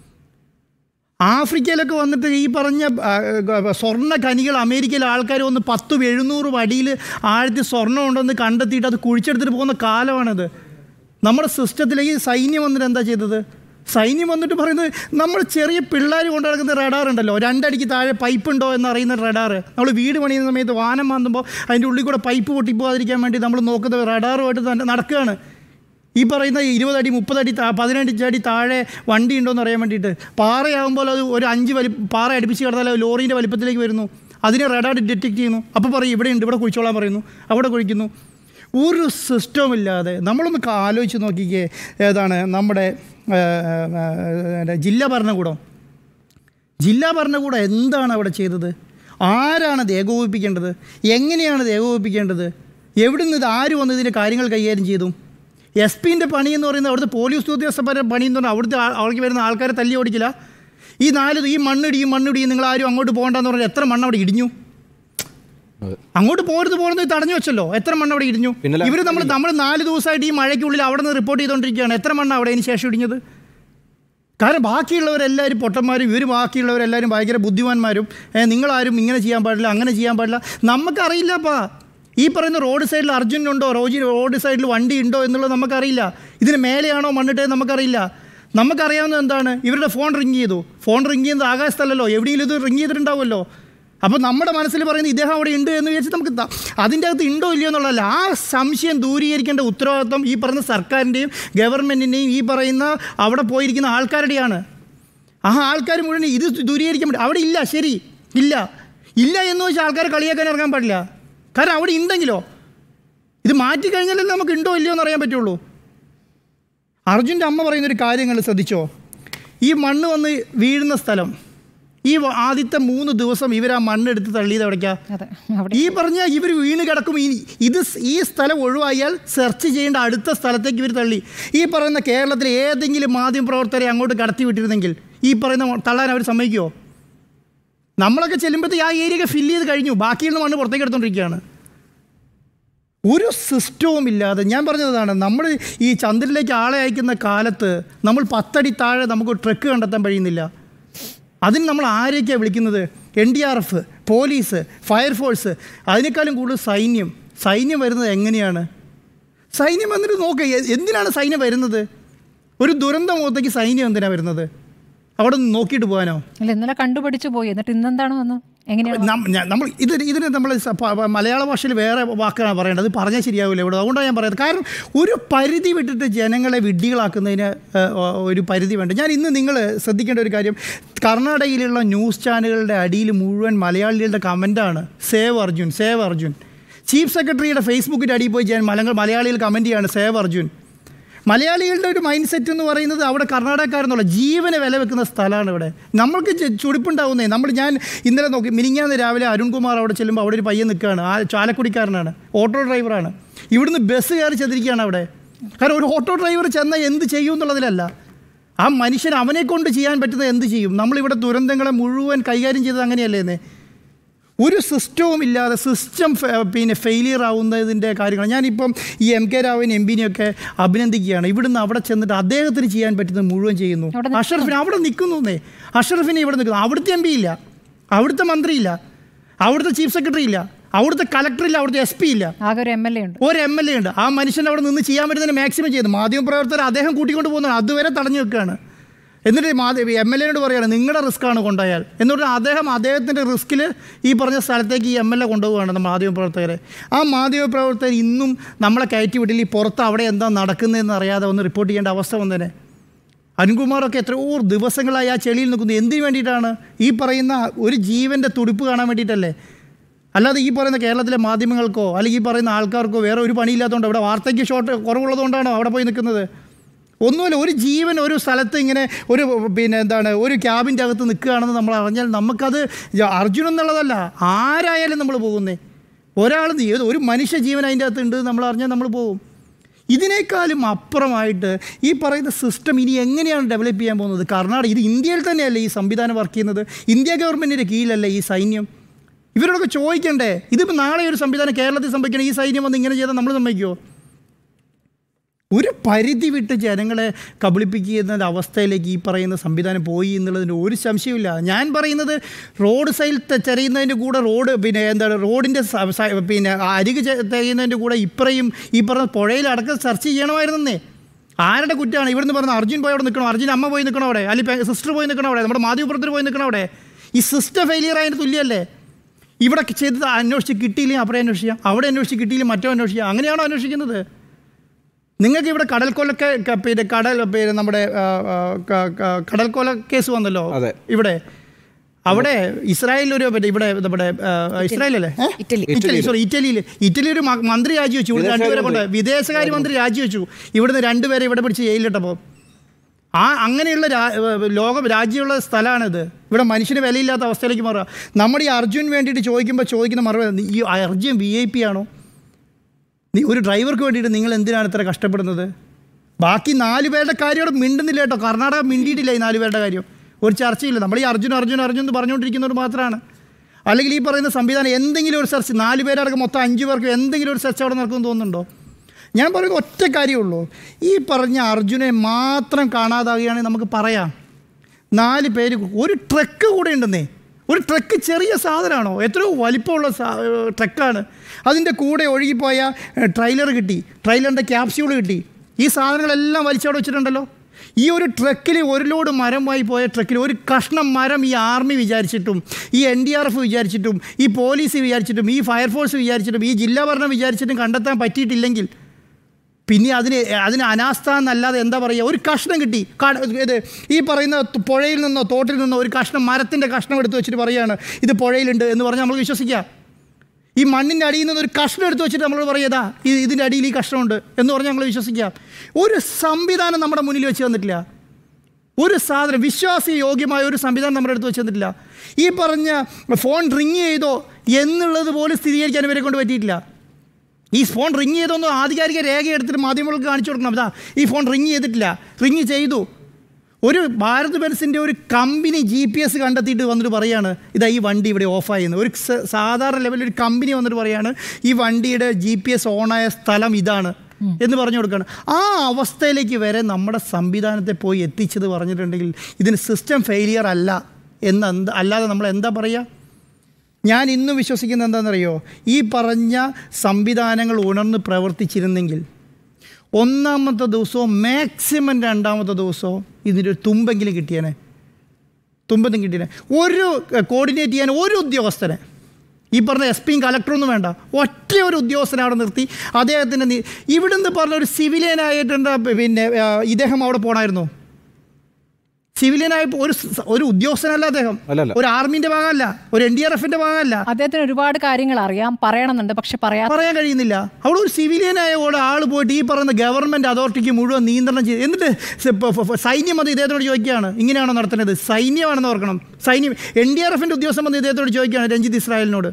ആഫ്രിക്കയിലൊക്കെ വന്നിട്ട് ഈ പറഞ്ഞ സ്വർണ്ണ ഖനികൾ അമേരിക്കയിലെ ആൾക്കാർ വന്ന് 10-700 അടിയിൽ ആഴത്തിൽ സ്വർണ്ണം ഉണ്ടെന്ന് കണ്ടെത്തിയിട്ട് അത് കുഴിച്ചെടുത്തിട്ട് പോകുന്ന കാലമാണിത്. നമ്മുടെ സിസ്റ്റത്തിലേക്ക് സൈന്യം വന്നിട്ട് എന്താ ചെയ്തത്? സൈന്യം വന്നിട്ട് പറയുന്നത് നമ്മൾ ചെറിയ പിള്ളേർ കൊണ്ടു നടക്കുന്ന റഡാർ ഉണ്ടല്ലോ, 2 അടിക്ക് താഴെ പൈപ്പ് ഉണ്ടോ എന്നറിയുന്ന റഡാർ. നമ്മൾ വീട് പണിയുന്ന സമയത്ത് വാനം മാന്തുമ്പോൾ അതിൻ്റെ ഉള്ളിൽ കൂടെ പൈപ്പ് പൊട്ടിപ്പോകാതിരിക്കാൻ വേണ്ടി നമ്മൾ നോക്കുന്നത് റഡാറുമായിട്ട് തന്നെ നടക്കുകയാണ്. ഈ പറയുന്ന 20 അടി 30 അടി 15 അടി താഴെ വണ്ടി ഉണ്ടോയെന്ന് അറിയാൻ വേണ്ടിയിട്ട്. പാറയാകുമ്പോൾ അത് ഒരു 5 പാറ അടുപ്പിച്ച് കിടന്നാൽ ലോറീൻ്റെ വലിപ്പത്തിലേക്ക് വരുന്നു. അതിനെ റഡാർ ഡിറ്റക്ട് ചെയ്യുന്നു. അപ്പോൾ പറയും ഇവിടെ ഉണ്ട്, ഇവിടെ കുഴിച്ചോളാൻ പറയുന്നു, അവിടെ കുഴിക്കുന്നു. ഒരു സിസ്റ്റമില്ലാതെ നമ്മളൊന്ന് ആലോചിച്ച് നോക്കിക്കേ. ഏതാണ് നമ്മുടെ ജില്ലാ ഭരണകൂടം എന്താണ് അവിടെ ചെയ്തത്? ആരാണത് ഏകോപിപ്പിക്കേണ്ടത്? എങ്ങനെയാണത് ഏകോപിപ്പിക്കേണ്ടത്? എവിടുന്ന് ഇത് ആര് വന്ന് ഇതിൻ്റെ കാര്യങ്ങൾ കൈകാര്യം ചെയ്തു? SP-ൻ്റെ പണി എന്ന് പറയുന്നത് അവിടുത്തെ പോലീസ് ഉദ്യോഗസ്ഥരുടെ പണി എന്ന് പറഞ്ഞാൽ അവിടേക്ക് വരുന്ന ആൾക്കാരെ തല്ലി ഓടിക്കില്ല. ഈ മണ്ണിടിയും നിങ്ങൾ ആരും അങ്ങോട്ട് പോകണ്ടെന്ന് പറഞ്ഞാൽ എത്ര മണ്ണ് അവിടെ ഇടിഞ്ഞു? അങ്ങോട്ട് പോകുന്നത് തടഞ്ഞു വെച്ചല്ലോ. എത്ര മണ്ണ് അവിടെ ഇടിഞ്ഞു? ഇവർ നമ്മൾ 4 ദിവസമായിട്ട് ഈ മഴയ്ക്കുള്ളിൽ അവിടെ നിന്ന് റിപ്പോർട്ട് ചെയ്തുകൊണ്ടിരിക്കുകയാണ്. എത്ര മണ്ണ് അവിടെ അതിന് ശേഷം ഇടിഞ്ഞത്? കാരണം ബാക്കിയുള്ളവരെല്ലാവരും പൊട്ടന്മാരും, ഇവർ ബാക്കിയുള്ളവരെല്ലാവരും ഭയങ്കര ബുദ്ധിമാന്മാരും. നിങ്ങളാരും ഇങ്ങനെ ചെയ്യാൻ പാടില്ല, അങ്ങനെ ചെയ്യാൻ പാടില്ല. നമുക്കറിയില്ലപ്പാ. ഈ പറയുന്ന റോഡ് സൈഡിൽ അർജുനുണ്ടോ, റോഡ് സൈഡിൽ വണ്ടി ഉണ്ടോ എന്നുള്ളത് നമുക്കറിയില്ല. ഇതിന് മേലെയാണോ മണ്ണിട്ടത് നമുക്കറിയില്ല. നമുക്കറിയാവുന്നത് എന്താണ്? ഇവരുടെ ഫോൺ റിങ് ചെയ്യുന്നത് ആകാശത്തല്ലല്ലോ, എവിടെയെങ്കിലും ഇത് റിങ് ചെയ്തിട്ടുണ്ടാവുമല്ലോ. അപ്പോൾ നമ്മുടെ മനസ്സിൽ പറയുന്നത് ഇദ്ദേഹം അവിടെ ഉണ്ട് എന്ന് വിചാരിച്ച് നമുക്ക് അതിൻ്റെ അകത്ത് ഉണ്ടോ ഇല്ലയോ എന്നുള്ളതല്ല. ആ സംശയം ദൂരീകരിക്കേണ്ട ഉത്തരവാദിത്വം ഈ പറയുന്ന സർക്കാരിൻ്റെയും ഗവൺമെൻറ്റിൻ്റെയും ഈ പറയുന്ന അവിടെ പോയിരിക്കുന്ന ആൾക്കാരുടെയാണ്. ആ ആൾക്കാർ മുഴുവൻ ഇത് ദൂരീകരിക്കാൻ പറ്റും. അവിടെ ഇല്ല, ശരി, ഇല്ല എന്ന് വെച്ചാൽ ആൾക്കാരെ കളിയാക്കാൻ ഇറങ്ങാൻ പാടില്ല. കാരണം അവിടെ ഉണ്ടെങ്കിലോ ഇത് മാറ്റിക്കഴിഞ്ഞാലല്ലേ നമുക്ക് ഉണ്ടോ ഇല്ലയോ എന്ന് അറിയാൻ പറ്റുള്ളൂ. അർജുൻ്റെ അമ്മ പറയുന്നൊരു കാര്യങ്ങൾ ശ്രദ്ധിച്ചോ. ഈ മണ്ണ് വന്ന് വീഴുന്ന സ്ഥലം, ഈ ആദ്യത്തെ 3 ദിവസം ഇവർ ആ മണ്ണെടുത്ത് തള്ളിയത് എവിടേക്കാ? ഈ പറഞ്ഞ ഇവർ വീണ് കിടക്കും. ഈ സ്ഥലം ഒഴിവായാൽ സെർച്ച് ചെയ്യേണ്ട അടുത്ത സ്ഥലത്തേക്ക് ഇവർ തള്ളി. ഈ പറയുന്ന കേരളത്തിലെ ഏതെങ്കിലും മാധ്യമപ്രവർത്തകരെ അങ്ങോട്ട് കടത്തി വിട്ടിരുന്നെങ്കിൽ ഈ പറയുന്ന തള്ളാൻ അവർ സമ്മതിക്കുമോ? നമ്മളൊക്കെ ചെല്ലുമ്പോഴത്തേക്ക് ആ ഏരിയ ഫില്ല് ചെയ്ത് കഴിഞ്ഞു, ബാക്കിയുള്ള മണ്ണ് പുറത്തേക്ക് എടുത്തുകൊണ്ടിരിക്കുകയാണ്. ഒരു സിസ്റ്റവും ഇല്ലാതെ. ഞാൻ പറഞ്ഞതാണ്, നമ്മൾ ഈ ചന്ദ്രനിലേക്ക് ആളെ അയക്കുന്ന കാലത്ത് നമ്മൾ 10 അടി താഴെ നമുക്ക് ട്രക്ക് കണ്ടെത്താൻ കഴിയുന്നില്ല. അതിന് നമ്മൾ ആരെയൊക്കെയാണ് വിളിക്കുന്നത്? NDRF, പോലീസ്, ഫയർഫോഴ്സ്, അതിനേക്കാളും കൂടുതൽ സൈന്യം വരുന്നത് എങ്ങനെയാണ്? സൈന്യം വന്നിട്ട് നോക്കുക, എന്തിനാണ് സൈന്യം വരുന്നത്? ഒരു ദുരന്തം മുഖത്തേക്ക് സൈന്യം എന്തിനാണ് വരുന്നത്? അവിടെ നിന്ന് നോക്കിയിട്ട് പോകാനോ? അല്ല, ഇന്നലെ കണ്ടുപിടിച്ച് പോയി, എന്നിട്ട് ഇന്നെന്താണ് വന്നത്? എങ്ങനെയാണ് നമ്മൾ ഇതിന് നമ്മൾ മലയാള ഭാഷയിൽ വേറെ വാക്കാണ് പറയേണ്ടത്. അത് പറഞ്ഞാൽ ശരിയാവില്ല ഇവിടെ. അതുകൊണ്ടാണ് ഞാൻ പറയുന്നത്. കാരണം ഒരു പരിധി വിട്ടിട്ട് ജനങ്ങളെ വിഡ്ഢികളാക്കുന്നതിന് ഒരു പരിധി വേണ്ട. ഞാൻ ഇന്ന് നിങ്ങൾ ശ്രദ്ധിക്കേണ്ട ഒരു കാര്യം, കർണാടകയിലുള്ള ന്യൂസ് ചാനലുകളുടെ അടിയിൽ മുഴുവൻ മലയാളികളുടെ കമൻറ്റാണ് save Arjun, save Arjun. Chief സെക്രട്ടറിയുടെ ഫേസ്ബുക്കിൻ്റെ അടിയിൽ പോയി മലയാളികൾ കമൻറ്റ് ചെയ്യാണ് സേവ് അർജുൻ. മലയാളികളുടെ ഒരു മൈൻഡ് സെറ്റ് എന്ന് പറയുന്നത് അവിടെ കർണാടകക്കാരെന്നുള്ള ജീവനെ വില വെക്കുന്ന സ്ഥലമാണ് ഇവിടെ. നമ്മൾക്ക് ചുടിപ്പുണ്ടാവുന്നേ. ഞാൻ ഇന്നലെ നോക്കി, മിനിഞ്ഞാന്ന് രാവിലെ അരുൺകുമാർ അവിടെ ചെല്ലുമ്പോൾ അവിടെ ഒരു പയ്യൻ നിൽക്കുകയാണ്. ആ ചാലക്കുടിക്കാരനാണ്, ഓട്ടോ ഡ്രൈവറാണ്. ഇവിടുന്ന് ബസ് കയറി ചെന്നിരിക്കുകയാണ് അവിടെ. കാരണം ഒരു ഓട്ടോ ഡ്രൈവർ ചെന്നാൽ എന്ത് ചെയ്യും എന്നുള്ളതിലല്ല, ആ മനുഷ്യൻ അവനെ കൊണ്ട് ചെയ്യാൻ പറ്റുന്നത് എന്ത് ചെയ്യും. നമ്മളിവിടെ ദുരന്തങ്ങളെ മുഴുവൻ കൈകാര്യം ചെയ്തത് അങ്ങനെയല്ലേന്നേ. ഒരു സിസ്റ്റവും ഇല്ലാതെ സിസ്റ്റം ഫെയിലിയർ ആവുന്നതിൻ്റെ കാര്യങ്ങൾ. ഞാനിപ്പം ഈ MK രാവിനെ MP-നെയൊക്കെ അഭിനന്ദിക്കുകയാണ്. ഇവിടുന്ന് അവിടെ ചെന്നിട്ട് അദ്ദേഹത്തിന് ചെയ്യാൻ പറ്റുന്നത് മുഴുവൻ ചെയ്യുന്നു. അഷറഫിന് അവിടെ നിൽക്കുന്നേ, അഷറഫിനെ ഇവിടെ നിൽക്കുന്നു. അവിടുത്തെ MP ഇല്ല, അവിടുത്തെ മന്ത്രിയില്ല, അവിടുത്തെ ചീഫ് സെക്രട്ടറി ഇല്ല, അവിടുത്തെ കളക്ടറില്ല, അവിടുത്തെ SP ഇല്ല, ഒരു MLA ഉണ്ട്. ആ മനുഷ്യൻ അവിടെ നിന്ന് ചെയ്യാൻ പറ്റുന്നതിന് മാക്സിമം ചെയ്യുന്നു. മാധ്യമപ്രവർത്തകർ അദ്ദേഹം കൂട്ടിക്കൊണ്ട് പോകുന്നതാണ്, അതുവരെ തടഞ്ഞു വെക്കുകയാണ്. എന്നിട്ട് MLA-നോട് പറയുകയാണ് നിങ്ങളുടെ റിസ്ക്കാണ് കൊണ്ടുപോയാൽ എന്ന് പറഞ്ഞാൽ അദ്ദേഹത്തിൻ്റെ റിസ്കിൽ ഈ പറഞ്ഞ സ്ഥലത്തേക്ക് ഈ MLA കൊണ്ടുപോവുകയാണ് നമ്മൾ മാധ്യമപ്രവർത്തകരെ. ആ മാധ്യമപ്രവർത്തകർ ഇന്നും നമ്മളെ കയറ്റി വിട്ടില്ല. ഈ പുറത്ത് അവിടെ എന്താ നടക്കുന്നതെന്ന് അറിയാതെ ഒന്ന് റിപ്പോർട്ട് ചെയ്യേണ്ട അവസ്ഥ വന്നേനെ. അരുൺകുമാറൊക്കെ എത്രയോ ദിവസങ്ങളായി ആ ചെളിയിൽ നിൽക്കുന്നു. എന്തിനു വേണ്ടിയിട്ടാണ്? ഈ പറയുന്ന ഒരു ജീവൻ്റെ തുടിപ്പ് കാണാൻ വേണ്ടിയിട്ടല്ലേ. അല്ലാതെ ഈ പറയുന്ന കേരളത്തിലെ മാധ്യമങ്ങൾക്കോ അല്ലെങ്കിൽ ഈ പറയുന്ന ആൾക്കാർക്കോ വേറെ ഒരു പണിയില്ലാത്തതുകൊണ്ട്, ഇവിടെ വാർത്തയ്ക്ക് കുറവുള്ളതുകൊണ്ടാണോ അവിടെ പോയി നിൽക്കുന്നത്? ഒന്നുമില്ല, ഒരു ജീവൻ ഒരു സ്ഥലത്ത് ഇങ്ങനെ ഒരു ക്യാബിൻ്റെ അകത്ത് നിൽക്കുകയാണെന്ന് നമ്മൾ അറിഞ്ഞാൽ നമുക്കത് അർജുൻ എന്നുള്ളതല്ല, ആരായാലും നമ്മൾ പോകുന്നേ. ഒരു മനുഷ്യ ജീവൻ അതിൻ്റെ അകത്ത് ഉണ്ട് നമ്മൾ അറിഞ്ഞാൽ നമ്മൾ പോകും. ഇതിനേക്കാളും അപ്പുറമായിട്ട് ഈ പറയുന്ന സിസ്റ്റം ഇനി എങ്ങനെയാണ് ഡെവലപ്പ് ചെയ്യാൻ പോകുന്നത്? കർണാടക, ഇത് ഇന്ത്യയിൽ തന്നെയല്ലേ ഈ സംവിധാനം വർക്ക് ചെയ്യുന്നത്? ഇന്ത്യ ഗവൺമെൻറ്റിൻ്റെ കീഴിലല്ലേ ഈ സൈന്യം? ഇവരോടൊക്കെ ചോദിക്കണ്ടേ? ഇതിപ്പോൾ നാളെ ഒരു സംവിധാനം കേരളത്തിൽ സംഭവിക്കണം, ഈ സൈന്യം വന്ന് ഇങ്ങനെ ചെയ്താൽ നമ്മൾ സമ്മതിക്കുമോ? ഒരു പരിധി വിട്ട് ജനങ്ങളെ കബളിപ്പിക്കുന്ന അവസ്ഥയിലേക്ക് ഈ പറയുന്ന സംവിധാനം പോയി എന്നുള്ളതിന് ഒരു സംശയമില്ല. ഞാൻ പറയുന്നത് റോഡ് സൈഡിൽ ചെറിയുന്നതിൻ്റെ കൂടെ റോഡിൻ്റെ അരികെ തെയ്യുന്നതിൻ്റെ കൂടെ ഇപ്പറയും ഈ പറഞ്ഞ പുഴയിലടക്കം സെർച്ച് ചെയ്യണമായിരുന്നേ. ആരുടെ കുറ്റമാണ്? ഇവിടുന്ന് പറഞ്ഞ അർജുൻ പോയി അവിടെ നിൽക്കണം, അർജുൻ അമ്മ പോയി നിൽക്കണം അവിടെ, അല്ലെങ്കിൽ സിസ്റ്റർ പോയി നിൽക്കണം അവിടെ, നമ്മുടെ മാധ്യമപ്രവർത്തകർ പോയി നിൽക്കണം അവിടെ. ഈ സിസ്റ്റം ഫെയിലിയർ ആയതിന് തുല്യമല്ലേ? ഇവിടെ ചെയ്ത് അന്വേഷിച്ച് കിട്ടിയില്ലെങ്കിൽ അവിടെ അന്വേഷിക്കാം, അവിടെ അന്വേഷിച്ച് കിട്ടിയില്ലെങ്കിൽ മറ്റോ അന്വേഷിക്കാം. അങ്ങനെയാണോ അന്വേഷിക്കുന്നത്? നിങ്ങൾക്ക് ഇവിടെ നമ്മുടെ കടൽക്കൊല കേസ് വന്നല്ലോ ഇവിടെ. അവിടെ ഇസ്രായേലിലൊരു ഇവിടെ നമ്മുടെ ഇസ്രായേലല്ലേ ഇറ്റലി ഒരു മന്ത്രി രാജിവെച്ചു. ഇവിടെ 2 പേരെ കൊണ്ട് വിദേശകാര്യ മന്ത്രി രാജിവെച്ചു. ഇവിടുന്ന് 2 പേരെ ഇവിടെ പിടിച്ച് ജയിലിലിട്ടപ്പോൾ. അങ്ങനെയുള്ള രാജ്യമുള്ള സ്ഥലമാണിത്. ഇവിടെ മനുഷ്യന് വിലയില്ലാത്ത അവസ്ഥയിലേക്ക് മാറുക. നമ്മുടെ ഈ അർജുൻ വേണ്ടിയിട്ട് ചോദിക്കുന്ന മറുപടി, ഈ അർജുൻ VIP ആണോ? ഒരു ഡ്രൈവർക്ക് വേണ്ടിയിട്ട് നിങ്ങൾ എന്തിനാണ് ഇത്ര കഷ്ടപ്പെടുന്നത്? ബാക്കി 4 പേരുടെ കാര്യം അവിടെ മിണ്ടുന്നില്ല കേട്ടോ. കർണാടക മിണ്ടിയിട്ടില്ല ഈ 4 പേരുടെ കാര്യം. ഒരു ചർച്ചയില്ല. നമ്മൾ ഈ അർജുൻ എന്ന് പറഞ്ഞുകൊണ്ടിരിക്കുന്നവർ മാത്രമാണ്. അല്ലെങ്കിൽ ഈ പറയുന്ന സംവിധാനം എന്തെങ്കിലും ഒരു സെർച്ച് 4 പേരടക്കം മൊത്തം 5 പേർക്ക് എന്തെങ്കിലും ഒരു സെർച്ച് അവിടെ നടക്കുമെന്ന് തോന്നുന്നുണ്ടോ? ഞാൻ പറയുന്നത് ഒറ്റ കാര്യമുള്ളൂ, ഈ പറഞ്ഞ അർജുനെ മാത്രം കാണാതാകുകയാണെങ്കിൽ നമുക്ക് പറയാം 4 പേര്, ഒരു ട്രക്ക് കൂടെ ഉണ്ടെന്നേ. ഒരു ട്രക്ക് ചെറിയ സാധനമാണോ? എത്രയോ വലിപ്പമുള്ള ട്രക്കാണ്. അതിൻ്റെ കൂടെ ഒഴുകിപ്പോയ ട്രെയിലർ കിട്ടി, ട്രെയിലറിൻ്റെ ക്യാപ്സ്യൂൾ കിട്ടി. ഈ സാധനങ്ങളെല്ലാം വലിച്ചവിടെ വെച്ചിട്ടുണ്ടല്ലോ. ഈ ഒരു ട്രക്കിൽ ഒരു ലോഡ് മരമായി പോയ ട്രക്കിൽ ഒരു കഷ്ണം മരം ഈ ആർമി വിചാരിച്ചിട്ടും ഈ NDRF വിചാരിച്ചിട്ടും ഈ പോലീസ് വിചാരിച്ചിട്ടും ഈ ഫയർഫോഴ്സ് വിചാരിച്ചിട്ടും ഈ ജില്ലാ ഭരണം വിചാരിച്ചിട്ടും കണ്ടെത്താൻ പറ്റിയിട്ടില്ലെങ്കിൽ പിന്നെ അതിന് അനാസ്ഥ എന്നല്ലാതെ എന്താ പറയുക? ഒരു കഷ്ണം കിട്ടി, ഈ പറയുന്ന പുഴയിൽ നിന്നോ തോട്ടിൽ നിന്നോ ഒരു കഷ്ണം മരത്തിൻ്റെ കഷ്ണം എടുത്ത് വെച്ചിട്ട് പറയുകയാണ് ഇത് പുഴയിലുണ്ട് എന്ന് പറഞ്ഞാൽ നമ്മൾ വിശ്വസിക്കാം. ഈ മണ്ണിൻ്റെ അടിയിൽ നിന്ന് ഒരു കഷ്ണം എടുത്ത് വെച്ചിട്ട് നമ്മൾ പറയുക ഇതിൻ്റെ അടിയിൽ ഈ കഷ്ണമുണ്ട് എന്ന് പറഞ്ഞാൽ നമ്മൾ വിശ്വസിക്കാം. ഒരു സംവിധാനം നമ്മുടെ മുന്നിൽ വെച്ച് തന്നിട്ടില്ല. ഒരു സാധനം വിശ്വാസയോഗ്യമായ ഒരു സംവിധാനം നമ്മുടെ അടുത്ത് വെച്ച് തന്നിട്ടില്ല. ഈ പറഞ്ഞ ഫോൺ റിങ് ചെയ്തോ എന്നുള്ളത് പോലും സ്ഥിരീകരിക്കാൻ ഇവരെ കൊണ്ട് പറ്റിയിട്ടില്ല. ഈ ഫോൺ റിങ് ചെയ്തൊന്നും ആധികാരിക രേഖ എടുത്തിട്ട് മാധ്യമങ്ങൾക്ക് കാണിച്ചു കൊടുക്കണം. ഈ ഫോൺ റിങ് ചെയ്തിട്ടില്ല, റിങ് ചെയ്തു. ഒരു ഭാരത് ബെൻസിൻ്റെ ഒരു കമ്പനി GPS കണ്ടെത്തിയിട്ട് വന്നിട്ട് പറയാണ് ഇതാ ഈ വണ്ടി ഇവിടെ ഓഫായെന്ന്. ഒരു സാധാരണ ലെവലിൽ ഒരു കമ്പനി വന്നിട്ട് പറയാണ് ഈ വണ്ടിയുടെ GPS ഓണായ സ്ഥലം ഇതാണ് എന്ന് പറഞ്ഞു കൊടുക്കുകയാണ്. ആ അവസ്ഥയിലേക്ക് വരെ നമ്മുടെ സംവിധാനത്തെ പോയി എത്തിച്ചത് പറഞ്ഞിട്ടുണ്ടെങ്കിൽ ഇതിന് സിസ്റ്റം ഫെയിലിയർ അല്ല അല്ലാതെ നമ്മൾ എന്താ പറയുക? ഞാൻ ഇന്നും വിശ്വസിക്കുന്നത് എന്താണെന്നറിയോ, ഈ പറഞ്ഞ സംവിധാനങ്ങൾ ഉണർന്ന് പ്രവർത്തിച്ചിരുന്നെങ്കിൽ ഒന്നാമത്തെ ദിവസവും മാക്സിമം രണ്ടാമത്തെ ദിവസവും ഇതിൻ്റെ ഒരു തുമ്പെങ്കിലും കിട്ടിയേനെ. ഒരു കോർഡിനേറ്റ് ചെയ്യാൻ ഒരു ഉദ്യോഗസ്ഥനെ, ഈ പറഞ്ഞ SP കളക്ടറൊന്നും വേണ്ട, ഒറ്റ ഒരു ഉദ്യോഗസ്ഥനെ അവിടെ നിർത്തി അദ്ദേഹത്തിൻ്റെ ഇവിടുന്ന് പറഞ്ഞ ഒരു സിവിലിയനായിട്ടുണ്ട്. പിന്നെ ഇദ്ദേഹം അവിടെ പോകണമായിരുന്നു. സിവിലിയനായി ഒരു ഉദ്യോഗസ്ഥനല്ല അദ്ദേഹം, ഒരു ആർമിന്റെ ഭാഗമല്ല, ഒരു NDRFന്റെ ഭാഗമല്ല. അദ്ദേഹത്തിന് ഒരുപാട് കാര്യങ്ങൾ അറിയാം, പറയണമെന്നുണ്ട്, പക്ഷെ പറയാൻ കഴിയുന്നില്ല. അവിടെ ഒരു സിവിലിയനായ ആൾ പോയിട്ട് ഈ പറയുന്ന ഗവൺമെന്റ് അതോറിറ്റിക്ക് മുഴുവൻ നിയന്ത്രണം ചെയ്ത്, എന്നിട്ട് സൈന്യം വന്ന് ഇദ്ദേഹത്തോട് ചോദിക്കുകയാണ് ഇങ്ങനെയാണോ നടത്തുന്നത്? സൈന്യമാണെന്ന് ഓർക്കണം. NDRFന്റെ ഉദ്യോഗസ്ഥൻ വന്ന് ഇദ്ദേഹത്തോട് ചോദിക്കുകയാണ്, രഞ്ജിത്ത് ഇസ്രായേലിനോട്,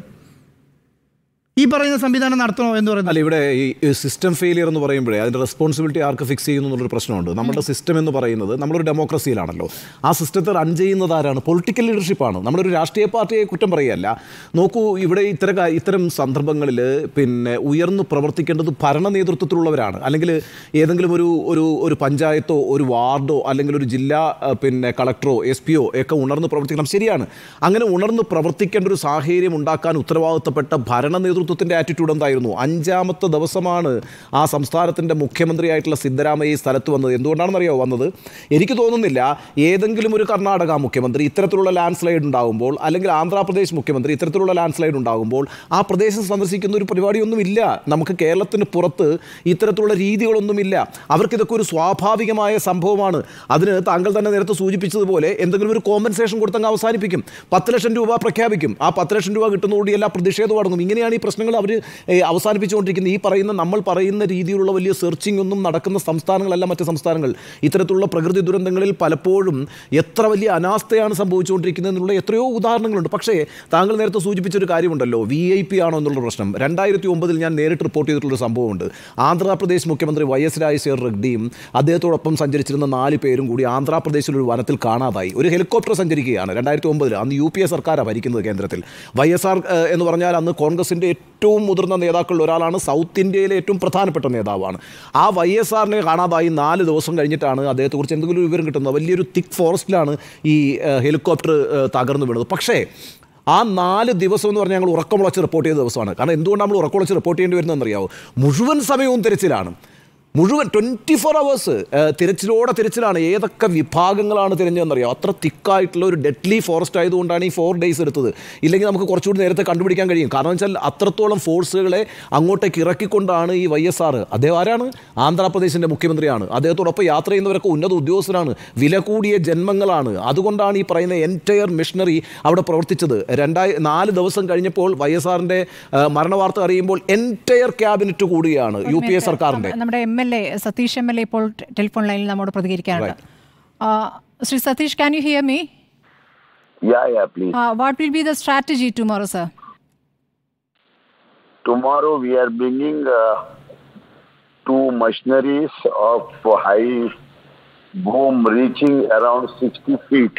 ഈ പറയുന്ന സംവിധാനം നടത്തണോ എന്ന് പറയുന്നത്. അല്ല, ഇവിടെ ഈ സിസ്റ്റം ഫെയിലിയർ എന്ന് പറയുമ്പോഴേ അതിൻ്റെ റെസ്പോൺസിബിലിറ്റി ആർക്ക് ഫിക്സ് ചെയ്യുന്നു എന്നുള്ളൊരു പ്രശ്നമുണ്ട്. നമ്മുടെ സിസ്റ്റം എന്ന് പറയുന്നത് നമ്മളൊരു ഡെമോക്രസിയിലാണല്ലോ. ആ സിസ്റ്റത്തെ റൺ ചെയ്യുന്നത് ആരാണ്? പൊളിറ്റിക്കൽ ലീഡർഷിപ്പാണ്. നമ്മളൊരു രാഷ്ട്രീയ പാർട്ടിയെ കുറ്റം പറയുകയല്ല. നോക്കൂ, ഇവിടെ ഇത്തരം സന്ദർഭങ്ങളിൽ പിന്നെ ഉയർന്നു പ്രവർത്തിക്കേണ്ടത് ഭരണ നേതൃത്വത്തിലുള്ളവരാണ്. അല്ലെങ്കിൽ ഏതെങ്കിലും ഒരു പഞ്ചായത്തോ ഒരു വാർഡോ അല്ലെങ്കിൽ ഒരു ജില്ലാ പിന്നെ കളക്ടറോ SPയോ ഒക്കെ ഉണർന്ന് പ്രവർത്തിക്കണം. ശരിയാണ്, അങ്ങനെ ഉണർന്ന് പ്രവർത്തിക്കേണ്ട ഒരു സാഹചര്യം ഉണ്ടാക്കാൻ ഉത്തരവാദിത്തപ്പെട്ട ഭരണ നേതൃത്വത്തിൻ്റെ ആറ്റിറ്റ്യൂഡ് എന്തായിരുന്നു? 5ാമത്തെ ദിവസമാണ് ആ സംസ്ഥാനത്തിൻ്റെ മുഖ്യമന്ത്രിയായിട്ടുള്ള സിദ്ധരാമയ്യ ഈ സ്ഥലത്ത് വന്നത്. എന്തുകൊണ്ടാണെന്നറിയോ വന്നത്? എനിക്ക് തോന്നുന്നില്ല ഏതെങ്കിലും ഒരു കർണാടക മുഖ്യമന്ത്രി ഇത്തരത്തിലുള്ള ലാൻഡ് സ്ലൈഡ് ഉണ്ടാകുമ്പോൾ, അല്ലെങ്കിൽ ആന്ധ്രാപ്രദേശ് മുഖ്യമന്ത്രി ഇത്തരത്തിലുള്ള ലാൻഡ് സ്ലൈഡ് ഉണ്ടാകുമ്പോൾ ആ പ്രദേശം സന്ദർശിക്കുന്ന ഒരു പരിപാടിയൊന്നുമില്ല. നമുക്ക് കേരളത്തിന് പുറത്ത് ഇത്തരത്തിലുള്ള രീതികളൊന്നുമില്ല. അവർക്കിതൊക്കെ ഒരു സ്വാഭാവികമായ സംഭവമാണ്. അതിന് താങ്കൾ തന്നെ നേരത്തെ സൂചിപ്പിച്ചതുപോലെ എന്തെങ്കിലും ഒരു കോമ്പൻസേഷൻ കൊടുത്തങ്ങ് അവസാനിപ്പിക്കും. 10 ലക്ഷം രൂപ പ്രഖ്യാപിക്കും. ആ 10 ലക്ഷം രൂപ കിട്ടുന്നതോടെ എല്ലാ പ്രതിഷേധവും അടങ്ങും. ഇങ്ങനെയാണ് ഈ പ്രശ്നങ്ങൾ അവർ അവസാനിപ്പിച്ചുകൊണ്ടിരിക്കുന്നത്. നമ്മൾ പറയുന്ന രീതിയിലുള്ള വലിയ സെർച്ചിങ് ഒന്നും നടക്കുന്ന സംസ്ഥാനങ്ങളല്ല മറ്റ് സംസ്ഥാനങ്ങൾ. ഇത്തരത്തിലുള്ള പ്രകൃതി ദുരന്തങ്ങളിൽ പലപ്പോഴും എത്ര വലിയ അനാസ്ഥയാണ് സംഭവിച്ചുകൊണ്ടിരിക്കുന്നത് എന്നുള്ള എത്രയോ ഉദാഹരണങ്ങളുണ്ട്. പക്ഷേ താങ്കൾ നേരത്തെ സൂചിപ്പിച്ചൊരു കാര്യമുണ്ടല്ലോ, VIP ആണോ എന്നുള്ള പ്രശ്നം. 2009 ഞാൻ നേരിട്ട് റിപ്പോർട്ട് ചെയ്തിട്ടുള്ളൊരു സംഭവമുണ്ട്. ആന്ധ്രാപ്രദേശ് മുഖ്യമന്ത്രി YS രാജശേഖർ റെഡ്ഡിയും അദ്ദേഹത്തോടൊപ്പം സഞ്ചരിച്ചിരുന്ന 4 പേരും കൂടി ആന്ധ്രാപ്രദേശിലൊരു വനത്തിൽ കാണാതായി. ഒരു ഹെലികോപ്റ്റർ സഞ്ചരിക്കുകയാണ് 2009. അന്ന് UPA സർക്കാരാണ് ഭരിക്കുന്നത് കേന്ദ്രത്തിൽ. YSR എന്ന് പറഞ്ഞാൽ അന്ന് കോൺഗ്രസിൻ്റെ ഏറ്റവും മുതിർന്ന നേതാക്കളിൽ ഒരാളാണ്. സൗത്ത് ഇന്ത്യയിലെ ഏറ്റവും പ്രധാനപ്പെട്ട നേതാവാണ്. ആ YSRനെ കാണാതായി 4 ദിവസം കഴിഞ്ഞിട്ടാണ് അദ്ദേഹത്തെക്കുറിച്ച് എന്തെങ്കിലും വിവരം കിട്ടുന്നത്. വലിയൊരു തിക്ക് ഫോറസ്റ്റിലാണ് ഈ ഹെലികോപ്റ്റർ തകർന്നു വീണത്. പക്ഷേ ആ 4 ദിവസം എന്ന് പറഞ്ഞാൽ ഞങ്ങൾ ഉറക്കമുളച്ച് റിപ്പോർട്ട് ചെയ്ത ദിവസമാണ്. കാരണം എന്തുകൊണ്ട് നമ്മൾ ഉറക്കമുളച്ച് റിപ്പോർട്ട് ചെയ്യേണ്ടി വരുന്നതെന്നറിയാമോ? മുഴുവൻ സമയവും തിരച്ചിലാണ്. മുഴുവൻ 24 hours തിരച്ചിലാണ്. ഏതൊക്കെ വിഭാഗങ്ങളാണ് തിരഞ്ഞതെന്നറിയാം. അത്ര തിക്കായിട്ടുള്ള ഒരു ഡെഡ്ലി ഫോറസ്റ്റ് ആയതുകൊണ്ടാണ് ഈ 4 days എടുത്തത്. ഇല്ലെങ്കിൽ നമുക്ക് കുറച്ചുകൂടി നേരത്തെ കണ്ടുപിടിക്കാൻ കഴിയും. കാരണം വെച്ചാൽ അത്രത്തോളം ഫോഴ്സുകളെ അങ്ങോട്ടേക്ക് ഇറക്കിക്കൊണ്ടാണ് ഈ YSR. അദ്ദേഹം ആരാണ്? ആന്ധ്രാപ്രദേശിൻ്റെ മുഖ്യമന്ത്രിയാണ്. അദ്ദേഹത്തോടൊപ്പം യാത്ര ചെയ്യുന്നവരൊക്കെ ഉന്നത ഉദ്യോഗസ്ഥരാണ്, വില കൂടിയ ജന്മങ്ങളാണ്. അതുകൊണ്ടാണ് ഈ പറയുന്ന എൻറ്റയർ മിഷനറി അവിടെ പ്രവർത്തിച്ചത്. 4 ദിവസം കഴിഞ്ഞപ്പോൾ YSRൻ്റെ മരണവാർത്ത അറിയുമ്പോൾ എൻറ്റയർ ക്യാബിനറ്റ് കൂടുകയാണ് UPA സർക്കാരിൻ്റെ. നമ്മുടെ MLA സതീഷ് MLA ഇപ്പോൾ ടെലിഫോൺ ലൈനിൽ നമ്മോട് പ്രതികരിക്കാനുണ്ട്. Shri Satheesh, can you hear me? Yeah, please. What will be the strategy tomorrow, sir? Tomorrow we are bringing 2 machineries of high boom reaching around 60 feet.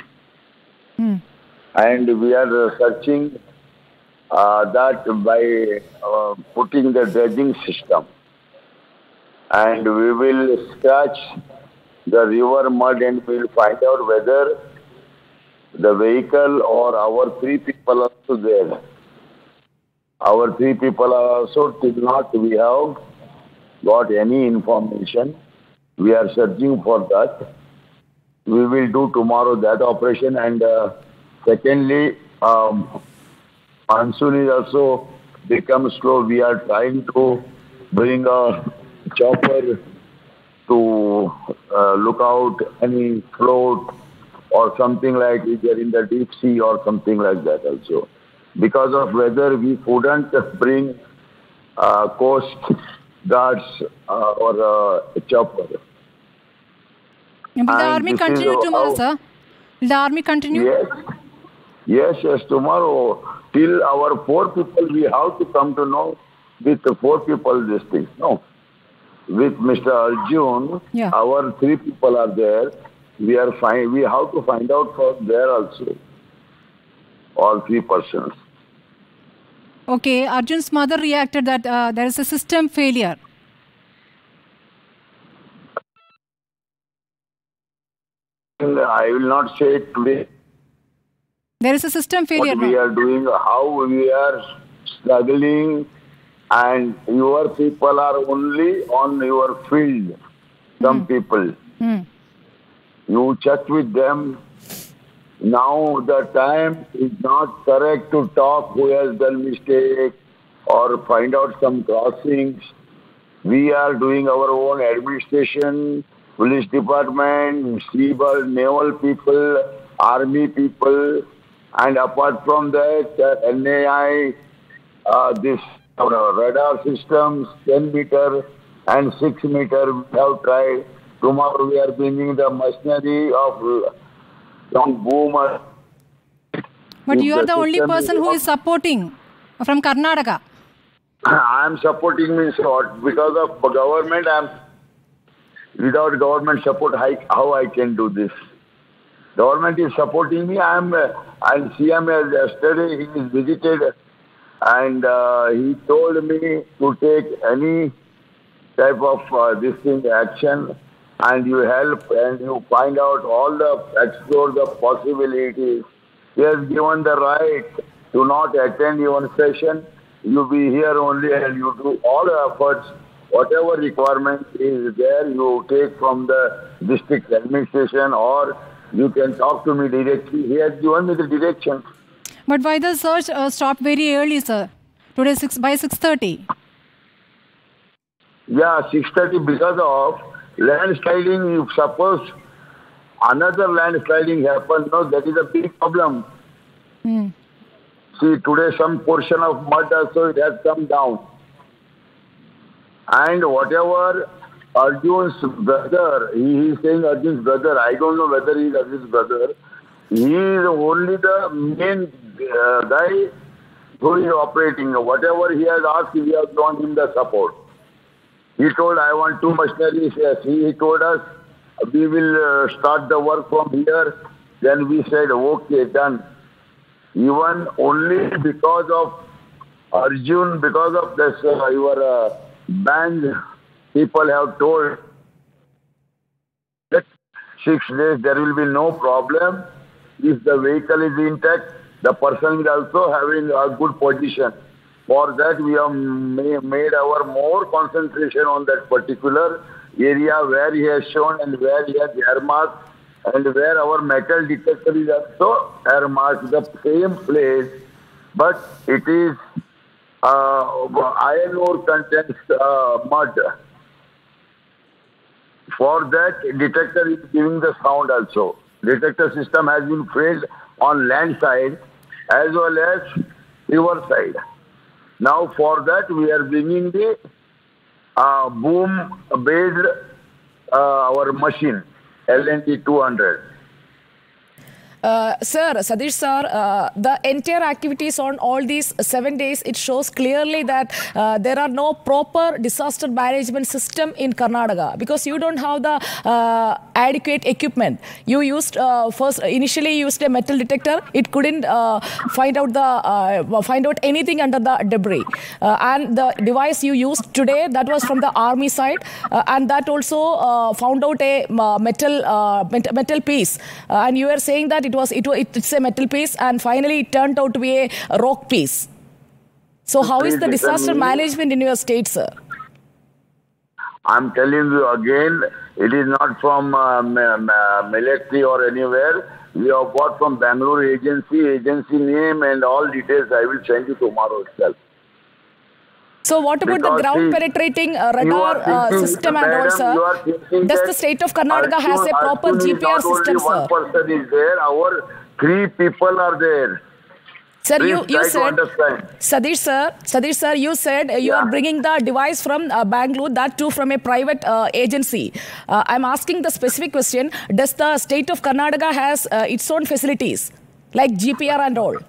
And we are searching that by putting the dredging system. And we will scratch the river mud and we will find out whether the vehicle or our 3 people are also there. Our 3 people are also till not we have got any information. We are searching for that. We will do tomorrow that operation. And secondly, monsoon is also become slow. We are trying to bring a chopper to look out any float or something like either in the deep sea or something like that also. Because of weather, we couldn't bring coast guards or a chopper. Will the army continue tomorrow, sir? Will the army continue? Yes, tomorrow. Till our 4 people, we have to come to know with the 4 people this thing. No. With Mr. Arjun, our 3 people are there. we have to find out from there also. All 3 persons. Okay, Arjun's mother reacted that there is a system failure. I will not say it today. There is a system failure. What we are doing, how we are struggling, and your people are only on your field. Some people. You check with them. Now the time is not correct to talk who has done mistake or find out some crossings. We are doing our own administration, police department, civil, naval people, army people, and apart from that, NAI, this radar systems, 10 meter and 6 meter we have tried. Tomorrow we are bringing the machinery of some boomer. But you are the only person who is supporting from Karnataka. I am supporting means what? Because of government, without government support, how I can do this? Government is supporting me. And CM yesterday he is visited and he told me to take any type of this thing action, and you help and you find out explore the possibilities. He has given the right to not attend your session. You be here only and you do all the efforts. Whatever requirement is there, you take from the district administration, or you can talk to me directly. He has given me the direction. But why the search stopped very early, sir? Today by 6:30. Yeah, 6:30 because of landsliding. If suppose another landsliding happens, no, that is a big problem. See, today some portion of mud also it has come down. And whatever Arjun's brother, he is saying Arjun's brother, I don't know whether he is Arjun's brother. He is only the main guy who is operating. Whatever he has asked, we have given him the support. He told, I want 2 machineries. Yes, he told us, we will start the work from here. Then we said, okay, done. Even only because of Arjun, because of this, your band, people have told that 6 days there will be no problem. If the vehicle is intact, the person is also having a good position. For that, we have made our more concentration on that particular area where he has shown and where he has earmarked, and where our metal detector is also earmarked, the same place, but it is iron ore contains mud. For that, detector is giving the sound also. Detector system has been failed on land side as well as river side. Now for that, we are bringing the boom-based our machine, LNT 200. Sir, Satish sir, the entire activities on all these 7 days, it shows clearly that there are no proper disaster management system in Karnataka, because you don't have the adequate equipment. You used initially used a metal detector. It couldn't find out anything under the debris. And the device you used today, that was from the army side, and that also found out a metal piece. And you were saying that it's a metal piece, and finally it turned out to be a rock piece. So how is the disaster management in your state, sir? I'm telling you again, it is not from military or anywhere. We have bought from Bangalore agency name and all details I will send you tomorrow itself. So what about the ground penetrating radar system and all, sir? Does the state of Karnataka has a proper GPR system, sir? One person is there, our 3 people are there. Sir, you said, Satish sir, you said you are bringing the device from Bangalore, that too from a private agency. I'm asking the specific question, does the state of Karnataka has its own facilities, like GPR and all?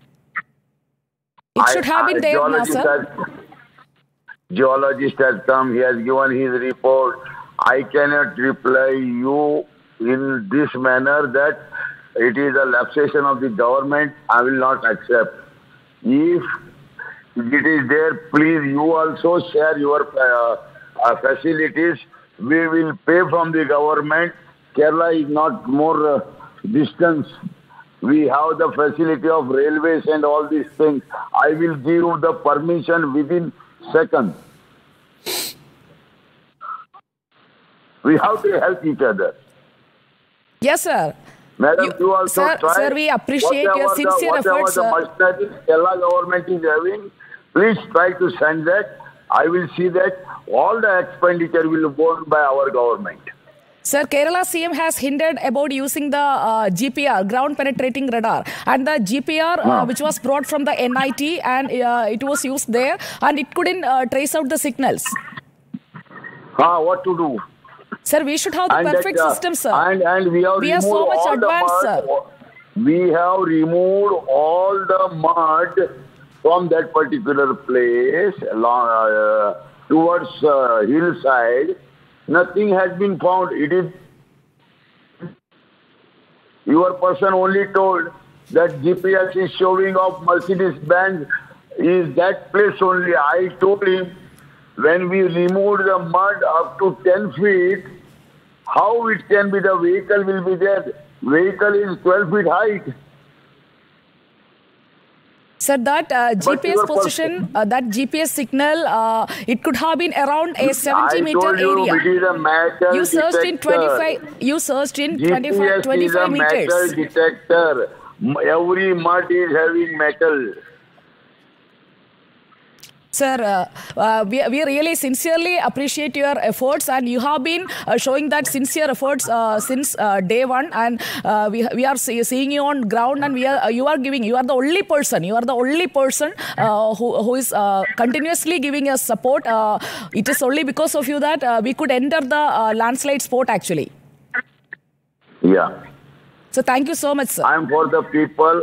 It should have been there now, sir. Geologist has come, he has given his report. I cannot reply you in this manner that it is a lapsation of the government, I will not accept. If it is there, please you also share your facilities. We will pay from the government. Kerala is not more distance. We have the facility of railways and all these things. I will give the permission within seconds. We have to help each other. Yes, sir. Madam, you also try. Sir, we appreciate your sincere efforts, sir. Whatever the machinery Kerala government is having, please try to send that. I will see that all the expenditure will be borne by our government. Sir, Kerala CM has hinted about using the GPR, ground penetrating radar, and the GPR which was brought from the NIT and it was used there and it couldn't trace out the signals. What to do? Sir, we should have the perfect system, sir. And we are so much advanced, sir. We have removed all the mud from that particular place towards hillside. Nothing has been found. It is your person only told that GPS is showing of Mercedes-Benz is that place only. I told him when we removed the mud up to 10 feet, how it can be the vehicle will be there? Vehicle is 12 feet height. Sir, that GPS position, that GPS signal, it could have been around a 70-meter area. It is a metal you searched detector. You searched in GPS 25 is a meters. metal detector. Every mud is having metal. Sir, we really sincerely appreciate your efforts, and you have been showing that sincere efforts since day one, and we are seeing you on ground, and you are the only person who is continuously giving us support. It is only because of you that we could enter the landslide spot actually. Yeah. So thank you so much, sir. I am for the people.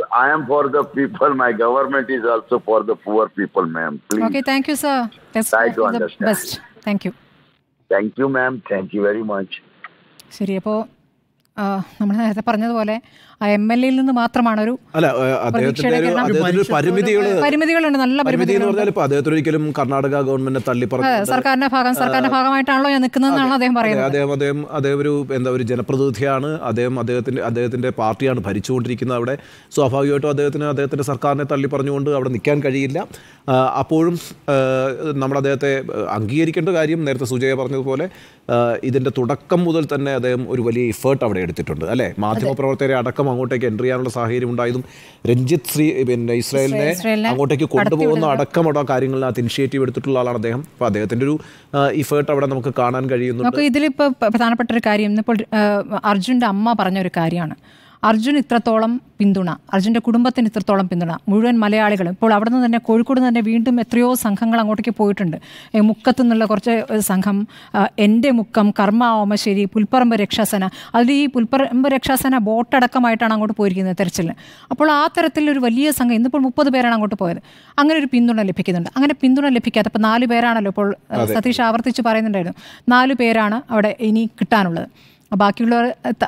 My government is also for the poor people, ma'am. Please. Okay, thank you, sir. Let's Try hope to for the understand. best. Thank you. Thank you, ma'am. Thank you very much. ശരി, അപ്പോൾ നമ്മൾ നേരത്തെ പറഞ്ഞതുപോലെ ആ MLA യിൽ നിന്ന് മാത്രമാണ് ഒരു അല്ല അദ്ദേഹത്തിന്റെ പരിമിതികളുണ്ട്, നല്ല പരിമിതി എന്ന് പറഞ്ഞാൽ ഇപ്പൊ അദ്ദേഹത്തിന് ഒരിക്കലും കർണാടക ഗവൺമെന്റിനെ തള്ളിപ്പറഞ്ഞ സർക്കാരിന്റെ ഭാഗമായിട്ടാണല്ലോ ഞാൻ നിൽക്കുന്നതെന്നാണ് അദ്ദേഹം പറയുന്നത്. അദ്ദേഹം ഒരു ജനപ്രതിനിധിയാണ്. അദ്ദേഹത്തിന്റെ പാർട്ടിയാണ് ഭരിച്ചുകൊണ്ടിരിക്കുന്നത് അവിടെ. സ്വാഭാവികമായിട്ടും അദ്ദേഹത്തിന്റെ സർക്കാരിനെ തള്ളി പറഞ്ഞുകൊണ്ട് അവിടെ നിൽക്കാൻ കഴിയില്ല. അപ്പോഴും നമ്മൾ അദ്ദേഹത്തെ അംഗീകരിക്കേണ്ട കാര്യം നേരത്തെ സുജയ പറഞ്ഞതുപോലെ ഇതിന്റെ തുടക്കം മുതൽ തന്നെ അദ്ദേഹം ഒരു വലിയ എഫേർട്ട് അവിടെ എടുത്തിട്ടുണ്ട് അല്ലേ. മാധ്യമപ്രവർത്തകരെ അടക്കം അങ്ങോട്ടേക്ക് എൻട്രി ചെയ്യാനുള്ള സാഹചര്യം ഉണ്ടായതും രഞ്ജിത്ത് ഇസ്രായേലിനെ അങ്ങോട്ടേക്ക് കൊണ്ടുപോകുന്ന അടക്കമുള്ള കാര്യങ്ങളിനകത്ത് ഇനിഷ്യേറ്റീവ് എടുത്തിട്ടുള്ള ആളാണ് അദ്ദേഹം. അപ്പോൾ അദ്ദേഹത്തിൻ്റെ ഒരു ഇഫേർട്ട് അവിടെ നമുക്ക് കാണാൻ കഴിയുന്നുണ്ട്. നമുക്ക് ഇതിലിപ്പോൾ പ്രധാനപ്പെട്ട ഒരു കാര്യം ഇപ്പോൾ അർജുൻ്റെ അമ്മ പറഞ്ഞൊരു കാര്യമാണ്. അർജുൻ ഇത്രത്തോളം പിന്തുണ, അർജുൻ്റെ കുടുംബത്തിന് ഇത്രത്തോളം പിന്തുണ, മുഴുവൻ മലയാളികളും ഇപ്പോൾ അവിടെ നിന്ന് തന്നെ കോഴിക്കോട് നിന്ന് തന്നെ വീണ്ടും എത്രയോ സംഘങ്ങൾ അങ്ങോട്ടേക്ക് പോയിട്ടുണ്ട്. മുക്കത്തു നിന്നുള്ള കുറച്ച് സംഘം, എൻ്റെ മുക്കം, കർമ്മ ഓമശ്ശേരി, പുൽപ്പറമ്പ് രക്ഷാസേന, അതിൽ ഈ പുൽപ്പറമ്പ് രക്ഷാസേന ബോട്ടടക്കമായിട്ടാണ് അങ്ങോട്ട് പോയിരിക്കുന്നത് തെരച്ചിലിന്. അപ്പോൾ ആ തരത്തിലൊരു വലിയ സംഘം, ഇന്നിപ്പോൾ 30 പേരാണ് അങ്ങോട്ട് പോയത്. അങ്ങനെ ഒരു പിന്തുണ ലഭിക്കുന്നുണ്ട്. അങ്ങനെ പിന്തുണ ലഭിക്കാത്ത ഇപ്പോൾ 4 പേരാണല്ലോ ഇപ്പോൾ സതീഷ് ആവർത്തിച്ച് പറയുന്നുണ്ടായിരുന്നു. 4 പേരാണ് അവിടെ ഇനി കിട്ടാനുള്ളത്. ബാക്കിയുള്ളവർ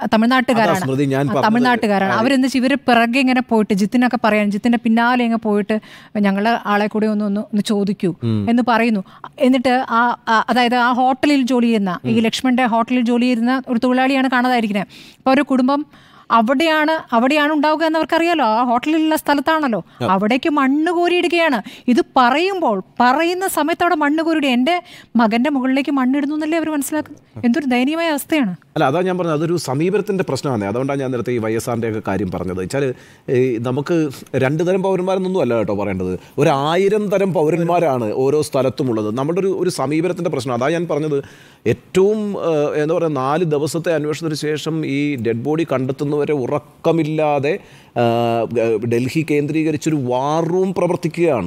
തമിഴ്നാട്ടുകാരാണ്. അവരെന്താ വെച്ചാൽ ഇവർ പിറകെ ഇങ്ങനെ പോയിട്ട് ജിത്തിനൊക്കെ പറയാൻ, ജിത്തിൻ്റെ പിന്നാലെ ഇങ്ങനെ പോയിട്ട് ഞങ്ങളെ ആളെ കൂടി ഒന്ന് ചോദിക്കൂ എന്ന് പറയുന്നു. എന്നിട്ട് അതായത് ആ ഹോട്ടലിൽ ജോലി ചെയ്യുന്ന, ഈ ലക്ഷ്മണന്റെ ഹോട്ടലിൽ ജോലി ചെയ്യുന്ന ഒരു തൊഴിലാളിയാണ് കാണാതായിരിക്കുന്നത്. അപ്പോൾ ഒരു കുടുംബം അവിടെയാണ് ഉണ്ടാവുക എന്നവർക്കറിയാലോ. ആ ഹോട്ടലിലുള്ള സ്ഥലത്താണല്ലോ. അവിടേക്ക് മണ്ണ് കോരിയിടുകയാണ്. ഇത് പറയുന്ന സമയത്ത് അവിടെ മണ്ണ് കോരിയിടുക. എൻ്റെ മകൻ്റെ മുകളിലേക്ക് മണ്ണിടുന്നു എന്നല്ലേ അവർ മനസ്സിലാക്കുന്നത്. എന്തൊരു ദയനീയമായ അവസ്ഥയാണ്. അല്ല, അതാ ഞാൻ പറഞ്ഞത്, അതൊരു സമീപനത്തിൻ്റെ പ്രശ്നമാണ്. അതുകൊണ്ടാണ് ഞാൻ നേരത്തെ ഈ YSRൻ്റെ ഒക്കെ കാര്യം പറഞ്ഞത്. വെച്ചാൽ നമുക്ക് 2 തരം പൗരന്മാരെന്നൊന്നും അല്ല കേട്ടോ പറയേണ്ടത്. 1000 തരം പൗരന്മാരാണ് ഓരോ സ്ഥലത്തുമുള്ളത്. നമ്മുടെ ഒരു സമീപനത്തിൻ്റെ പ്രശ്നം. അതാ ഞാൻ പറഞ്ഞത്, ഏറ്റവും എന്താ പറയുക, 4 ദിവസത്തെ അന്വേഷണത്തിന് ശേഷം ഈ ഡെഡ് ബോഡി കണ്ടെത്തുന്നവരെ ഉറക്കമില്ലാതെ ഡൽഹി കേന്ദ്രീകരിച്ചൊരു വാർ റൂം പ്രവർത്തിക്കുകയാണ്.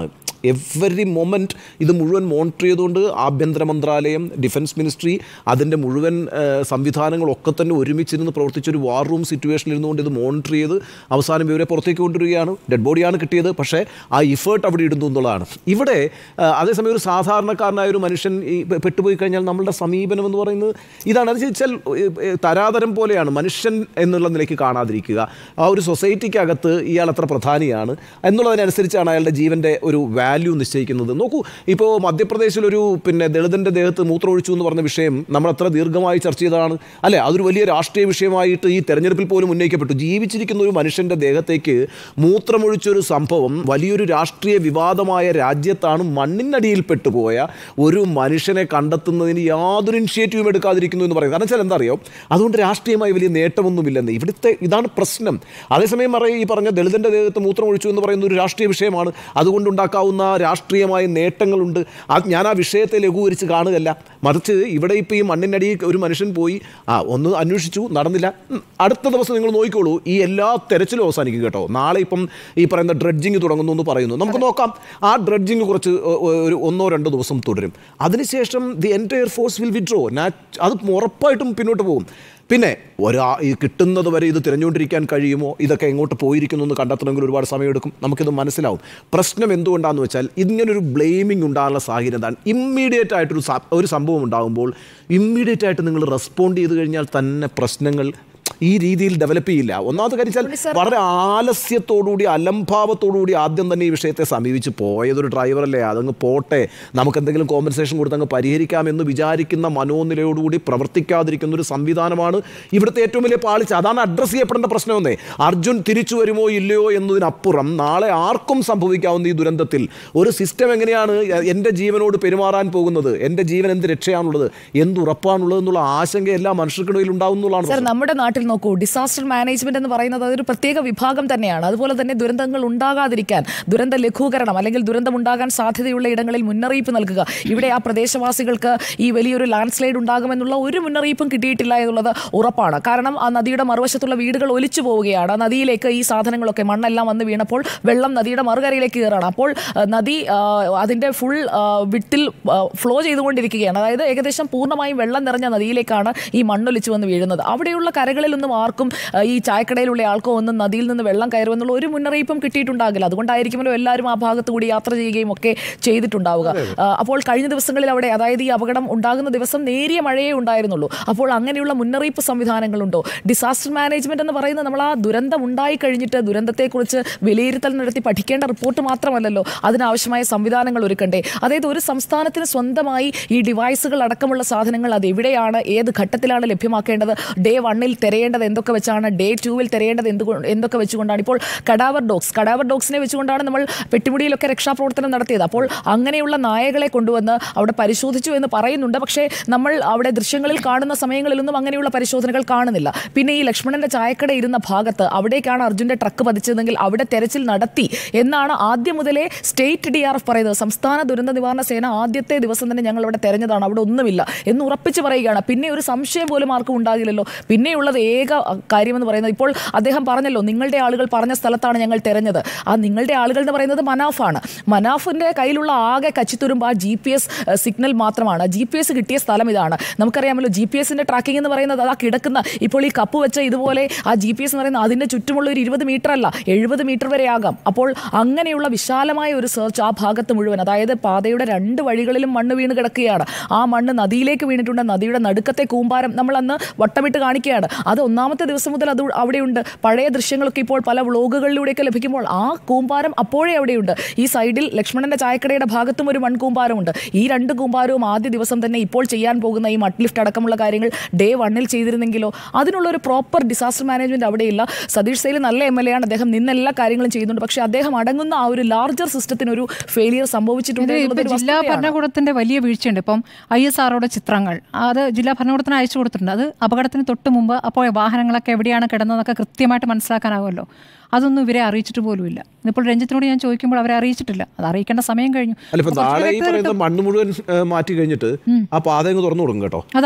എവറി മൊമെൻറ്റ് ഇത് മുഴുവൻ മോണിറ്റർ ചെയ്തുകൊണ്ട് ആഭ്യന്തര മന്ത്രാലയം, ഡിഫൻസ് മിനിസ്ട്രി, അതിൻ്റെ മുഴുവൻ സംവിധാനങ്ങളൊക്കെ തന്നെ ഒരുമിച്ചിരുന്ന് പ്രവർത്തിച്ചൊരു വാർ റൂം സിറ്റുവേഷനിൽ ഇരുന്നുകൊണ്ട് ഇത് മോണിറ്റർ ചെയ്ത് അവസാനം ഇവരെ പുറത്തേക്ക് കൊണ്ടുവരികയാണ്. ഡെഡ് ബോഡിയാണ് കിട്ടിയത്, പക്ഷേ ആ ഇഫേർട്ട് അവിടെ ഇടുന്നു എന്നുള്ളതാണ്. ഇവിടെ അതേസമയം ഒരു സാധാരണക്കാരനായ ഒരു മനുഷ്യൻ ഈ പെട്ടുപോയി കഴിഞ്ഞാൽ നമ്മളുടെ സമീപനം എന്ന് പറയുന്നത് ഇതാണ്. അത് വെച്ചാൽ തരാതരം പോലെയാണ്. മനുഷ്യൻ എന്നുള്ള നിലയ്ക്ക് കാണാതിരിക്കുക, ആ ഒരു സൊസൈറ്റിക്കകത്ത് ഇയാൾ അത്ര പ്രധാനിയാണ് എന്നുള്ളതിനനുസരിച്ചാണ് അയാളുടെ ജീവൻ്റെ ഒരു വാല്യൂ നിശ്ചയിക്കുന്നത്. നോക്കൂ, ഇപ്പോൾ മധ്യപ്രദേശിലൊരു ദളിതൻ്റെ ദേഹത്ത് മൂത്രമൊഴിച്ചു എന്ന് പറഞ്ഞ വിഷയം നമ്മൾ അത്ര ദീർഘമായി ചർച്ച ചെയ്തതാണ് അല്ലേ? അതൊരു വലിയ രാഷ്ട്രീയ വിഷയമായിട്ട് ഈ തെരഞ്ഞെടുപ്പിൽ പോലും ഉന്നയിക്കപ്പെട്ടു. ജീവിച്ചിരിക്കുന്ന ഒരു മനുഷ്യൻ്റെ ദേഹത്തേക്ക് മൂത്രമൊഴിച്ചൊരു സംഭവം വലിയൊരു രാഷ്ട്രീയ വിവാദമായ രാജ്യത്താണ് മണ്ണിനടിയിൽ പെട്ടുപോയ ഒരു മനുഷ്യനെ കണ്ടെത്തുന്നതിന് യാതൊരു ഇനിഷ്യേറ്റീവും എടുക്കാതിരിക്കുന്നു എന്ന് പറയുന്നത്. കാരണം വെച്ചാൽ എന്താ അറിയോ, അതുകൊണ്ട് രാഷ്ട്രീയമായി വലിയ നേട്ടമൊന്നുമില്ലെന്ന് ഇതാണ് പ്രശ്നം. അതേസമയം ഈ പറഞ്ഞ ദളിതൻ്റെ ദേഹത്ത് മൂത്രമൊഴിച്ചു എന്ന് പറയുന്ന ഒരു രാഷ്ട്രീയ വിഷയമാണ്. അതുകൊണ്ടുണ്ടാക്കാവുന്ന രാഷ്ട്രീയമായ നേട്ടങ്ങളുണ്ട്. ഞാൻ ആ വിഷയത്തെ ലഘൂകരിച്ച് കാണുകയല്ല, മറിച്ച് ഇവിടെ ഇപ്പോൾ ഈ മണ്ണിനടിയിൽ ഒരു മനുഷ്യൻ പോയി ഒന്ന് അന്വേഷിച്ചു, നടന്നില്ല. അടുത്ത ദിവസം നിങ്ങൾ നോക്കിക്കോളൂ, ഈ എല്ലാ തെരച്ചിലും അവസാനിക്കും കേട്ടോ. നാളെ ഇപ്പം ഈ പറയുന്ന ഡ്രഡ്ജിങ് തുടങ്ങുന്നു എന്ന് പറയുന്നു. നമുക്ക് നോക്കാം, ആ ഡ്രഡ്ജിങ് കുറച്ച് ഒരു 1-2 ദിവസം തുടരും. അതിനുശേഷം the entire force will withdraw. അത് ഉറപ്പായിട്ടും പിന്നോട്ട് പോകും. പിന്നെ ഈ കിട്ടുന്നത് വരെ ഇത് തിരഞ്ഞുകൊണ്ടിരിക്കാൻ കഴിയുമോ, ഇതൊക്കെ എങ്ങോട്ട് പോയിരിക്കുന്നു എന്ന് കണ്ടെത്തണമെങ്കിൽ ഒരുപാട് സമയമെടുക്കും. നമുക്കിത് മനസ്സിലാവും. പ്രശ്നം എന്തുകൊണ്ടാണെന്ന് വെച്ചാൽ ഇങ്ങനൊരു ബ്ലെയിമിംഗ് ഉണ്ടാകാനുള്ള സാഹചര്യം എന്താണ്? ഇമ്മീഡിയറ്റ് ആയിട്ടൊരു സംഭവം ഉണ്ടാകുമ്പോൾ ഇമ്മീഡിയറ്റ് ആയിട്ട് നിങ്ങൾ റെസ്പോണ്ട് ചെയ്ത് കഴിഞ്ഞാൽ തന്നെ പ്രശ്നങ്ങൾ ഈ രീതിയിൽ ഡെവലപ്പ് ചെയ്യില്ല. ഒന്നാമത്തെ കാര്യം വളരെ ആലസ്യത്തോടുകൂടി അലംഭാവത്തോടുകൂടി ആദ്യം തന്നെ ഈ വിഷയത്തെ സമീപിച്ച് പോയതൊരു ഡ്രൈവറല്ലേ, അതങ്ങ് പോട്ടെ, നമുക്ക് എന്തെങ്കിലും കോമ്പൻസേഷൻ കൊടുത്ത് അങ്ങ് പരിഹരിക്കാമെന്ന് വിചാരിക്കുന്ന മനോനിലയോടുകൂടി പ്രവർത്തിക്കാതിരിക്കുന്ന ഒരു സംവിധാനമാണ് ഇവിടുത്തെ ഏറ്റവും വലിയ പാളിച്ച. അതാണ് അഡ്രസ്സ് ചെയ്യപ്പെടേണ്ട പ്രശ്നമെന്നേ. അർജുൻ തിരിച്ചു വരുമോ ഇല്ലയോ എന്നതിനപ്പുറം നാളെ ആർക്കും സംഭവിക്കാവുന്ന ഈ ദുരന്തത്തിൽ ഒരു സിസ്റ്റം എങ്ങനെയാണ് എൻ്റെ ജീവനോട് പെരുമാറാൻ പോകുന്നത്, എൻ്റെ ജീവൻ എന്ത് രക്ഷയാണുള്ളത്, എന്തുറപ്പാണുള്ളത് എന്നുള്ള ആശങ്ക എല്ലാ മനുഷ്യർക്കിടയിൽ ഉണ്ടാവുന്നതാണ്. നമ്മുടെ നാട്ടിൽ നോക്കൂ, ഡിസാസ്റ്റർ മാനേജ്മെന്റ് എന്ന് പറയുന്നത് അതൊരു പ്രത്യേക വിഭാഗം തന്നെയാണ്. അതുപോലെ തന്നെ ദുരന്തങ്ങൾ ഉണ്ടാകാതിരിക്കാൻ, ദുരന്ത ലഘൂകരണം അല്ലെങ്കിൽ ദുരന്തം ഉണ്ടാകാൻ സാധ്യതയുള്ള ഇടങ്ങളിൽ മുന്നറിയിപ്പ് നൽകുക. ഇവിടെ ആ പ്രദേശവാസികൾക്ക് ഈ വലിയൊരു ലാൻഡ് സ്ലൈഡ് ഉണ്ടാകുമെന്നുള്ള ഒരു മുന്നറിയിപ്പും കിട്ടിയിട്ടില്ല എന്നുള്ളത് ഉറപ്പാണ്. കാരണം ആ നദിയുടെ മറുവശത്തുള്ള വീടുകൾ ഒലിച്ചു പോവുകയാണ്. നദിയിലേക്ക് ഈ സാധനങ്ങളൊക്കെ, മണ്ണെല്ലാം വന്ന് വീണപ്പോൾ വെള്ളം നദിയുടെ മറുകരയിലേക്ക് കയറാണ്. അപ്പോൾ നദി അതിൻ്റെ ഫുൾ വിട്ടിൽ ഫ്ലോ ചെയ്തുകൊണ്ടിരിക്കുകയാണ്. അതായത് ഏകദേശം പൂർണ്ണമായും വെള്ളം നിറഞ്ഞ നദിയിലേക്കാണ് ഈ മണ്ണൊലിച്ചു വന്ന് വീഴുന്നത്. അവിടെയുള്ള കരകളിലൊന്നും ആർക്കും ഈ ചായക്കടയിലുള്ള ആൾക്കോ ഒന്നും നദിയിൽ നിന്ന് വെള്ളം കയറുമെന്നുള്ള ഒരു മുന്നറിയിപ്പും കിട്ടിയിട്ടുണ്ടാകില്ല. അതുകൊണ്ടായിരിക്കുമല്ലോ എല്ലാവരും ആ ഭാഗത്ത് കൂടി യാത്ര ചെയ്യുകയും ഒക്കെ ചെയ്തിട്ടുണ്ടാവുക. അപ്പോൾ കഴിഞ്ഞ ദിവസങ്ങളിൽ അവിടെ, അതായത് ഈ അപകടം ഉണ്ടാകുന്ന ദിവസം നേരിയ മഴയേ ഉണ്ടായിരുന്നുള്ളൂ. അപ്പോൾ അങ്ങനെയുള്ള മുന്നറിയിപ്പ് സംവിധാനങ്ങളുണ്ടോ? ഡിസാസ്റ്റർ മാനേജ്മെന്റ് എന്ന് പറയുന്നത് നമ്മൾ ആ ദുരന്തം ഉണ്ടായി കഴിഞ്ഞിട്ട് ദുരന്തത്തെക്കുറിച്ച് വിലയിരുത്തൽ നടത്തി പഠിക്കേണ്ട റിപ്പോർട്ട് മാത്രമല്ലല്ലോ, അതിനാവശ്യമായ സംവിധാനങ്ങൾ ഒരുക്കണ്ടേ? അതായത് ഒരു സംസ്ഥാനത്തിന് സ്വന്തമായി ഈ ഡിവൈസുകൾ അടക്കമുള്ള സാധനങ്ങൾ അത് എവിടെയാണ്, ഏത് ഘട്ടത്തിലാണ് ലഭ്യമാക്കേണ്ടത്, ഡേ 1 തിരയേണ്ടത് എന്തൊക്കെ വെച്ചാണ്, ഡേ 2 തിരയേണ്ടത് എന്തൊക്കെ വെച്ചുകൊണ്ടാണ്. ഇപ്പോൾ കഡാവർ ഡോഗ്സിനെ വെച്ചുകൊണ്ടാണ് നമ്മൾ പെട്ടിമുടിയിലൊക്കെ രക്ഷാപ്രവർത്തനം നടത്തിയത്. അപ്പോൾ അങ്ങനെയുള്ള നായകളെ കൊണ്ടുവന്ന് അവിടെ പരിശോധിച്ചു എന്ന് പറയുന്നുണ്ട്. പക്ഷേ നമ്മൾ അവിടെ ദൃശ്യങ്ങളിൽ കാണുന്ന സമയങ്ങളിലൊന്നും അങ്ങനെയുള്ള പരിശോധനകൾ കാണുന്നില്ല. പിന്നെ ഈ ലക്ഷ്മണന്റെ ചായക്കട ഇരുന്ന ഭാഗത്ത്, അവിടേക്കാണ് അർജുന്റെ ട്രക്ക് പതിച്ചതെങ്കിൽ അവിടെ തെരച്ചിൽ നടത്തി എന്നാണ് ആദ്യം മുതലേ സ്റ്റേറ്റ് DRF പറയുന്നത്. സംസ്ഥാന ദുരന്ത നിവാരണ സേന ആദ്യത്തെ ദിവസം തന്നെ ഞങ്ങൾ അവിടെ തെരഞ്ഞതാണ്, അവിടെ ഒന്നുമില്ല എന്ന് ഉറപ്പിച്ച് പറയുകയാണ്. പിന്നെ ഒരു സംശയം പോലും ആർക്കും ഉണ്ടാകില്ലല്ലോ. പിന്നെയുള്ളത് ഏക കാര്യമെന്ന് പറയുന്നത്, ഇപ്പോൾ അദ്ദേഹം പറഞ്ഞല്ലോ നിങ്ങളുടെ ആളുകൾ പറഞ്ഞ സ്ഥലത്താണ് ഞങ്ങൾ തെരഞ്ഞത്. ആ നിങ്ങളുടെ ആളുകൾ എന്ന് പറയുന്നത് മനാഫാണ്. മനാഫിൻ്റെ കയ്യിലുള്ള ആകെ കച്ചിത്തുരുമ്പ് ആ GPS സിഗ്നൽ മാത്രമാണ്. GPS കിട്ടിയ സ്ഥലം ഇതാണ്. നമുക്കറിയാമല്ലോ GPS-ന്റെ ട്രാക്കിംഗ് എന്ന് പറയുന്നത് അതാ കിടക്കുന്ന, ഇപ്പോൾ ഈ കപ്പ് വെച്ച ഇതുപോലെ ആ GPS എന്ന് പറയുന്നത് അതിൻ്റെ ചുറ്റുമുള്ള ഒരു 20 മീറ്റർ അല്ല, 70 മീറ്റർ വരെ ആകാം. അപ്പോൾ അങ്ങനെയുള്ള വിശാലമായ ഒരു സെർച്ച് ആ ഭാഗത്ത് മുഴുവൻ, അതായത് പാതയുടെ 2 വഴികളിലും മണ്ണ് വീണ് കിടക്കുകയാണ്. ആ മണ്ണ് നദിയിലേക്ക് വീണിട്ടുണ്ട്. നദിയുടെ നടുക്കത്തെ കൂമ്പാരം നമ്മൾ അന്ന് വട്ടമിട്ട് കാണിക്കുകയാണ്. അത് ഒന്നാമത്തെ ദിവസം മുതൽ അത് അവിടെയുണ്ട്. പഴയ ദൃശ്യങ്ങളൊക്കെ ഇപ്പോൾ പല വ്ളോഗുകളിലൂടെയൊക്കെ ലഭിക്കുമ്പോൾ ആ കൂമ്പാരം അപ്പോഴേ അവിടെയുണ്ട്. ഈ സൈഡിൽ ലക്ഷ്മണന്റെ ചായക്കടയുടെ ഭാഗത്തും ഒരു മൺകൂമ്പാരമുണ്ട്. ഈ 2 കൂമ്പാരവും ആദ്യ ദിവസം തന്നെ ഇപ്പോൾ ചെയ്യാൻ പോകുന്ന ഈ മഡ് ലിഫ്റ്റ് അടക്കമുള്ള കാര്യങ്ങൾ ഡേ 1 ചെയ്തിരുന്നെങ്കിലോ, അതിനുള്ളൊരു പ്രോപ്പർ ഡിസാസ്റ്റർ മാനേജ്മെന്റ് അവിടെയില്ല. സതീഷ് സൈൽ നല്ല MLA ആണ്, അദ്ദേഹം നിന്ന് എല്ലാ കാര്യങ്ങളും ചെയ്യുന്നുണ്ട്. പക്ഷേ അദ്ദേഹം അടങ്ങുന്ന ആ ഒരു ലാർജർ സിസ്റ്റത്തിന് ഒരു ഫെയിലിയർ സംഭവിച്ചിട്ടുണ്ട്. ജില്ലാ ഭരണകൂടത്തിന്റെ വലിയ വീഴ്ചയുണ്ട്. ഇപ്പം ISROയുടെ ചിത്രങ്ങൾ അത് ജില്ലാ ഭരണകൂടത്തിന് അയച്ചു കൊടുത്തിട്ടുണ്ട്. അത് അപകടത്തിന് തൊട്ട് മുമ്പ് അപ്പോൾ വാഹനങ്ങളൊക്കെ എവിടെയാണ് കിടന്നതൊക്കെ കൃത്യമായിട്ട് മനസ്സിലാക്കാനാവുമല്ലോ. അതൊന്നും ഇവരെ അറിയിച്ചിട്ട് പോലുമില്ല. ഇപ്പോൾ രഞ്ജിത്തിനോട് ഞാൻ ചോദിക്കുമ്പോൾ അവരെ അറിയിച്ചിട്ടില്ല. അത് അറിയിക്കേണ്ട സമയം കഴിഞ്ഞു. മണ്ണ് മുഴുവൻ മാറ്റി കഴിഞ്ഞിട്ട് ആ പാത തുറന്നു കൊടുക്കും കേട്ടോ. അതാണ്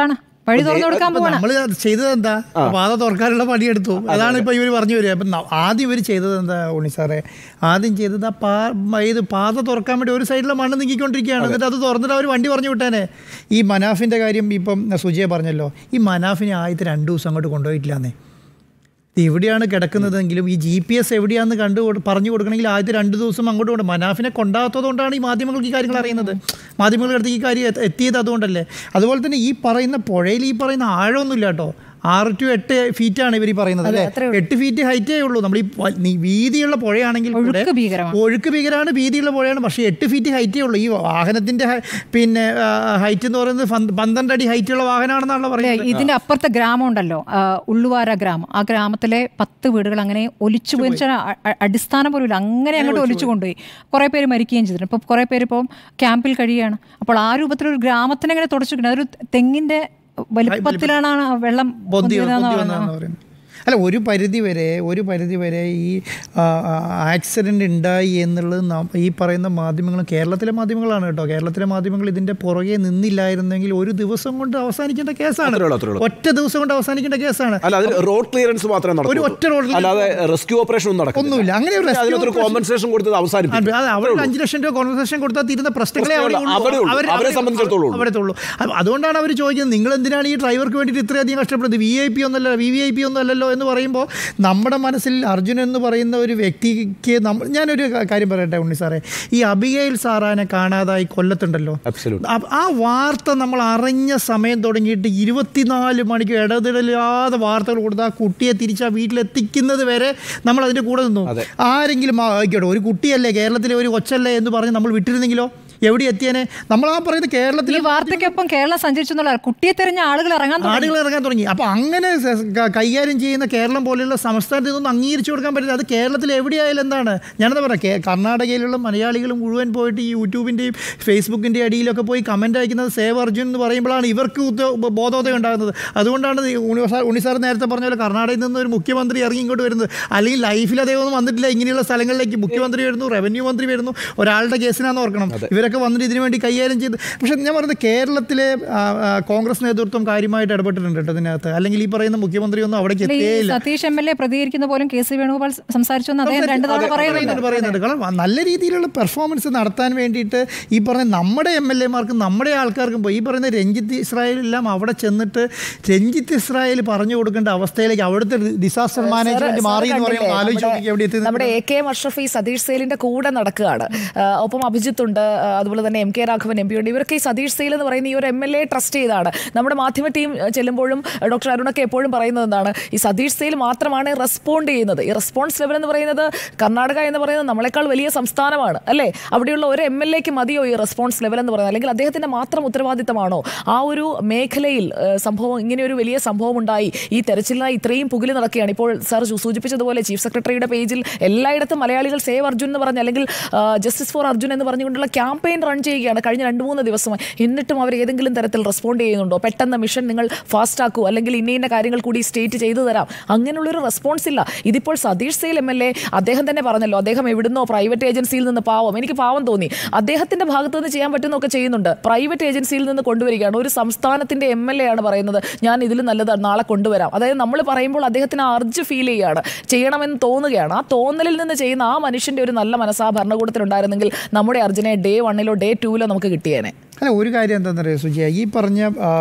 വഴി തുറന്നു കൊടുക്കാൻ പോകണം. നമ്മൾ ചെയ്തത് എന്താ, പാത തുറക്കാനുള്ള പണിയെടുത്തു. അതാണ് ഇപ്പൊ ഇവർ പറഞ്ഞു വരിക. അപ്പം ആദ്യം ഇവർ ചെയ്തത് എന്താ ഉണ്ണി സാറേ, ആദ്യം ചെയ്തത് ഇത് പാത തുറക്കാൻ വേണ്ടി ഒരു സൈഡിലെ മണ്ണ് നീക്കിക്കൊണ്ടിരിക്കുകയാണ്. എന്നിട്ട് അത് തുറന്നിട്ട് അവർ വണ്ടി പറഞ്ഞു വിട്ടേനെ. ഈ മനാഫിന്റെ കാര്യം ഇപ്പം സുജയ പറഞ്ഞല്ലോ, ഈ മനാഫിനെ ആദ്യത്തെ 2 ദിവസം അങ്ങോട്ട് കൊണ്ടുപോയിട്ടില്ലാന്നേ. എവിടെയാണ് കിടക്കുന്നതെങ്കിലും ഈ GPS എവിടെയാണെന്ന് പറഞ്ഞു കൊടുക്കണമെങ്കിൽ ആദ്യത്തെ 2 ദിവസം അങ്ങോട്ട് കൊണ്ട് മനാഫിനെ കൊണ്ടാകാത്തത് കൊണ്ടാണ് ഈ മാധ്യമങ്ങൾക്ക് ഈ കാര്യങ്ങൾ അറിയുന്നത്. മാധ്യമങ്ങളുടെ അടുത്ത് ഈ കാര്യം എത്തിയത് അതുകൊണ്ടല്ലേ. അതുപോലെ തന്നെ ഈ പറയുന്ന പുഴയിൽ ഈ പറയുന്ന ആഴമൊന്നുമില്ല കേട്ടോ. 6 to 8 ഫീറ്റാണ് ഇവർ പറയുന്നത് അല്ലേ. 8 ഫീറ്റ് ഹൈറ്റേ ഉള്ളൂ. നമ്മൾ ഈ വീതിയുള്ള പുഴയാണെങ്കിൽ ഒഴുക്ക് ഭീകരമാണ്, വീതിയുള്ള പുഴയാണ്. പക്ഷേ 8 ഫീറ്റ് ഹൈറ്റേ ഉള്ളൂ. ഈ വാഹനത്തിന്റെ പിന്നെ ഹൈറ്റ് എന്ന് പറയുന്നത് 12 അടി ഹൈറ്റുള്ള വാഹനമാണെന്നാണല്ലോ പറയുന്നത്. ഇതിന്റെ അപ്പുറത്തെ ഗ്രാമം ഉണ്ടല്ലോ, ഉള്ളുവാര ഗ്രാമം, ആ ഗ്രാമത്തിലെ 10 വീടുകൾ അങ്ങനെ ഒലിച്ചു പോയി. അടിസ്ഥാനം പോലും ഇല്ല, അങ്ങനെ അങ്ങോട്ട് ഒലിച്ചു കൊണ്ടുപോയി. കുറേ പേര് മരിക്കുകയും ചെയ്തിട്ടുണ്ട്. ഇപ്പം കുറേ പേര് ഇപ്പം ക്യാമ്പിൽ കഴിയുകയാണ്. അപ്പോൾ ആ രൂപത്തിലൊരു ഗ്രാമത്തിനെ അങ്ങനെ തുടച്ചിട്ടുണ്ട്. അതൊരു തെങ്ങിന്റെ വലിപ്പത്തിലാണ് വെള്ളം പറയുന്നത്. അല്ല, ഒരു പരിധി വരെ ഈ ആക്സിഡൻ്റ് ഉണ്ടായി എന്നുള്ളത് ഈ പറയുന്ന മാധ്യമങ്ങളും കേരളത്തിലെ മാധ്യമങ്ങളാണ് കേട്ടോ. കേരളത്തിലെ മാധ്യമങ്ങൾ ഇതിൻ്റെ പുറകെ നിന്നില്ലായിരുന്നെങ്കിൽ ഒരു ദിവസം കൊണ്ട് അവസാനിക്കേണ്ട കേസാണ്. ഒറ്റ ദിവസം കൊണ്ട് അവസാനിക്കേണ്ട കേസാണ്. റോഡ് ക്ലിയറൻസ് മാത്രമേ ഒരു ഒറ്റ റോഡ് റെസ്ക്യൂ ഓപ്പറേഷൻ ഒന്നുമില്ല. അങ്ങനെ കോമ്പൻസേഷൻ കൊടുത്തത് അവസാനിപ്പിക്കും. അവർക്ക് 5 ലക്ഷം രൂപ കോമ്പൻസേഷൻ കൊടുത്താൽ തീരുന്ന പ്രശ്നങ്ങളെ അവരെ സംബന്ധിച്ചിടത്തോളം അവരത്തുള്ളൂ. അതുകൊണ്ടാണ് അവർ ചോദിക്കുന്നത്, നിങ്ങൾ എന്തിനാണ് ഈ ഡ്രൈവർക്ക് വേണ്ടിയിട്ട് ഇത്രയധികം കഷ്ടപ്പെടുന്നത്? VIP ഒന്നും അല്ലല്ലോ എന്ന് പറയുമ്പോൾ നമ്മുടെ മനസ്സിൽ അർജുൻ എന്ന് പറയുന്ന ഒരു വ്യക്തിക്ക് ഞാനൊരു കാര്യം പറയട്ടെ ഉണ്ണി സാറേ, ഈ അബിഗൈൽ സാറാനെ കാണാതായി കൊല്ലത്തുണ്ടല്ലോ, ആ വാർത്ത നമ്മൾ അറിഞ്ഞ സമയം തുടങ്ങിയിട്ട് 24 മണിക്ക് ഇടതിടലാതെ വാർത്തകൾ കൊടുത്ത് ആ കുട്ടിയെ തിരിച്ച് ആ വീട്ടിലെത്തിക്കുന്നത് വരെ നമ്മൾ അതിൻ്റെ കൂടെ നിന്നു. ആരെങ്കിലും ആയിക്കോട്ടെ, ഒരു കുട്ടിയല്ലേ, കേരളത്തിലെ ഒരു കൊച്ചല്ലേ എന്ന് പറഞ്ഞ് നമ്മൾ വിട്ടിരുന്നെങ്കിലോ എവിടെ എത്തിയേനെ? നമ്മൾ ആ പറയുന്നത് കേരളത്തിൽ വാർത്തയ്ക്കൊപ്പം കേരളം സഞ്ചരിച്ചെന്നുള്ള കുട്ടിയെ തെരഞ്ഞ ആളുകൾ ഇറങ്ങാൻ തുടങ്ങി. അപ്പോൾ അങ്ങനെ കൈകാര്യം ചെയ്യുന്ന കേരളം പോലെയുള്ള സംസ്ഥാനത്തിൽ നിന്നൊന്നും അംഗീകരിച്ചു കൊടുക്കാൻ പറ്റില്ല. അത് കേരളത്തിൽ എവിടെയായാലും എന്താണ് ഞാനെന്താ പറയുക, കർണാടകയിലുള്ള മലയാളികളും മുഴുവൻ പോയിട്ട് ഈ യൂട്യൂബിൻ്റെയും ഫേസ്ബുക്കിൻ്റെ അടിയിലൊക്കെ പോയി കമൻറ്റ് അയക്കുന്നത് സേവ് അർജുൻ എന്ന് പറയുമ്പോഴാണ് ഇവർക്ക് ബോധോദയം ഉണ്ടാകുന്നത്. അതുകൊണ്ടാണ് ഉണ്ണി സാർ നേരത്തെ പറഞ്ഞ പോലെ കർണാടകയിൽ നിന്ന് ഒരു മുഖ്യമന്ത്രി ഇറങ്ങി ഇങ്ങോട്ട് വരുന്നത്. അല്ലെങ്കിൽ ലൈഫിൽ അതേയൊന്നും വന്നിട്ടില്ല. ഇങ്ങനെയുള്ള സ്ഥലങ്ങളിലേക്ക് മുഖ്യമന്ത്രി വരുന്നു, റവന്യൂ മന്ത്രി വരുന്നു, ഒരാളുടെ കേസിനാന്ന് ഓർക്കണം. ഇവരൊക്കെ വന്നിട്ട് ഇതിനു വേണ്ടി കൈകാര്യം ചെയ്ത്. പക്ഷേ ഞാൻ പറയുന്നത് കേരളത്തിലെ കോൺഗ്രസ് നേതൃത്വം കാര്യമായിട്ട് ഇടപെട്ടിട്ടുണ്ട് കേട്ടോ ഇതിനകത്ത്. അല്ലെങ്കിൽ ഈ പറയുന്ന മുഖ്യമന്ത്രിയൊന്നും അവിടേക്ക് എത്തിയില്ല. സതീഷ് MLA പ്രതികരിക്കുന്ന പോലും KC വേണുഗോപാൽ സംസാരിച്ചു പറയുന്നുണ്ട്. കാരണം നല്ല രീതിയിലുള്ള പെർഫോമൻസ് നടത്താൻ വേണ്ടിയിട്ട് ഈ പറഞ്ഞ നമ്മുടെ MLA മാർക്കും നമ്മുടെ ആൾക്കാർക്കും പോയി ഈ പറയുന്ന രഞ്ജിത്ത് ഇസ്രായേലെല്ലാം അവിടെ ചെന്നിട്ട് രഞ്ജിത്ത് ഇസ്രായേൽ പറഞ്ഞു കൊടുക്കേണ്ട അവസ്ഥയിലേക്ക് അവിടുത്തെ ഡിസാസ്റ്റർ മാനേജ്മെന്റ് മാറി എന്ന് പറയുമ്പോൾ ആലോചിച്ച് എവിടെ എത്തി. നമ്മുടെ AK അഷ്റഫ് സതീഷ് സെയിലിന്റെ കൂടെ നടക്കുകയാണ്. ഒപ്പം അഭിജിത്ത് ഉണ്ട്, അതുപോലെ തന്നെ MK രാഘവൻ MP ഉണ്ട്. ഇവർക്ക് ഈ സതീഷ് സെയിൽ എന്ന് പറയുന്ന ഈ ഒരു MLA ട്രസ്റ്റ് ചെയ്താണ്. നമ്മുടെ മാധ്യമ ടീം ചെല്ലുമ്പോഴും ഡോക്ടർ അരുണൊക്കെ എപ്പോഴും പറയുന്നത് എന്താണ്, ഈ സതീഷ് സെയിൽ മാത്രമാണ് റെസ്പോണ്ട് ചെയ്യുന്നത്. ഈ റെസ്പോൺസ് ലെവൽ എന്ന് പറയുന്നത് കർണാടക എന്ന് പറയുന്നത് നമ്മളെക്കാൾ വലിയ സംസ്ഥാനമാണ് അല്ലേ. അവിടെയുള്ള ഒരു MLAക്ക് മതിയോ ഈ റെസ്പോൺസ് ലെവൽ എന്ന് പറയുന്നത്? അല്ലെങ്കിൽ അദ്ദേഹത്തിൻ്റെ മാത്രം ഉത്തരവാദിത്തമാണോ ആ ഒരു മേഖലയിൽ സംഭവം, ഇങ്ങനെ ഒരു വലിയ സംഭവം ഉണ്ടായി, ഈ തെരച്ചിലിനായി ഇത്രയും പുകിൽ നടക്കുകയാണ്. ഇപ്പോൾ സാർ സൂചിപ്പിച്ചതുപോലെ ചീഫ് സെക്രട്ടറിയുടെ പേജിൽ എല്ലായിടത്തും മലയാളികൾ സേവ് അർജുൻ എന്ന് പറഞ്ഞ് അല്ലെങ്കിൽ ജസ്റ്റിസ് ഫോർ അർജുൻ എന്ന് പറഞ്ഞുകൊണ്ടുള്ള ക്യാമ്പയിൻ റൺ ചെയ്യുകയാണ് കഴിഞ്ഞ 2-3 ദിവസമായി. എന്നിട്ടും അവർ ഏതെങ്കിലും തരത്തിൽ റെസ്പോണ്ട് ചെയ്യുന്നുണ്ടോ? പെട്ടെന്ന് മിഷൻ നിങ്ങൾ ഫാസ്റ്റ് ആക്കൂ, അല്ലെങ്കിൽ ഇന്ന കാര്യങ്ങൾ കൂടി സ്റ്റേറ്റ് ചെയ്തു തരാം, അങ്ങനെയുള്ളൊരു റെസ്പോൺസ് ഇല്ല. ഇതിപ്പോൾ സതീഷ് സെയിൽ MLA അദ്ദേഹം തന്നെ പറഞ്ഞല്ലോ, അദ്ദേഹം എവിടുന്നോ പ്രൈവറ്റ് ഏജൻസിയിൽ നിന്ന് എനിക്ക് പാവം തോന്നി, അദ്ദേഹത്തിന്റെ ഭാഗത്ത് നിന്ന് ചെയ്യാൻ പറ്റുന്നൊക്കെ ചെയ്യുന്നുണ്ട്. പ്രൈവറ്റ് ഏജൻസിയിൽ നിന്ന് കൊണ്ടുവരികയാണ്. ഒരു സംസ്ഥാനത്തിന്റെ MLA ആണ് പറയുന്നത് ഞാൻ ഇതിൽ നല്ലത് നാളെ കൊണ്ടുവരാം. അതായത് നമ്മൾ പറയുമ്പോൾ അദ്ദേഹത്തിന് അർജ് ഫീൽ ചെയ്യുകയാണ്, ചെയ്യണമെന്ന് തോന്നുകയാണ്. ആ തോന്നലിൽ നിന്ന് ചെയ്യുന്ന ആ മനുഷ്യന്റെ ഒരു നല്ല മനസ്സാ ഭരണകൂടത്തിലുണ്ടായിരുന്നെങ്കിൽ നമ്മുടെ അർജുനെ Day 1 Day 2 നമുക്ക് കിട്ടിയേനെ. അല്ല, ഒരു കാര്യം എന്താണെന്ന് അറിയാം സുജിയ, ഈ പറഞ്ഞ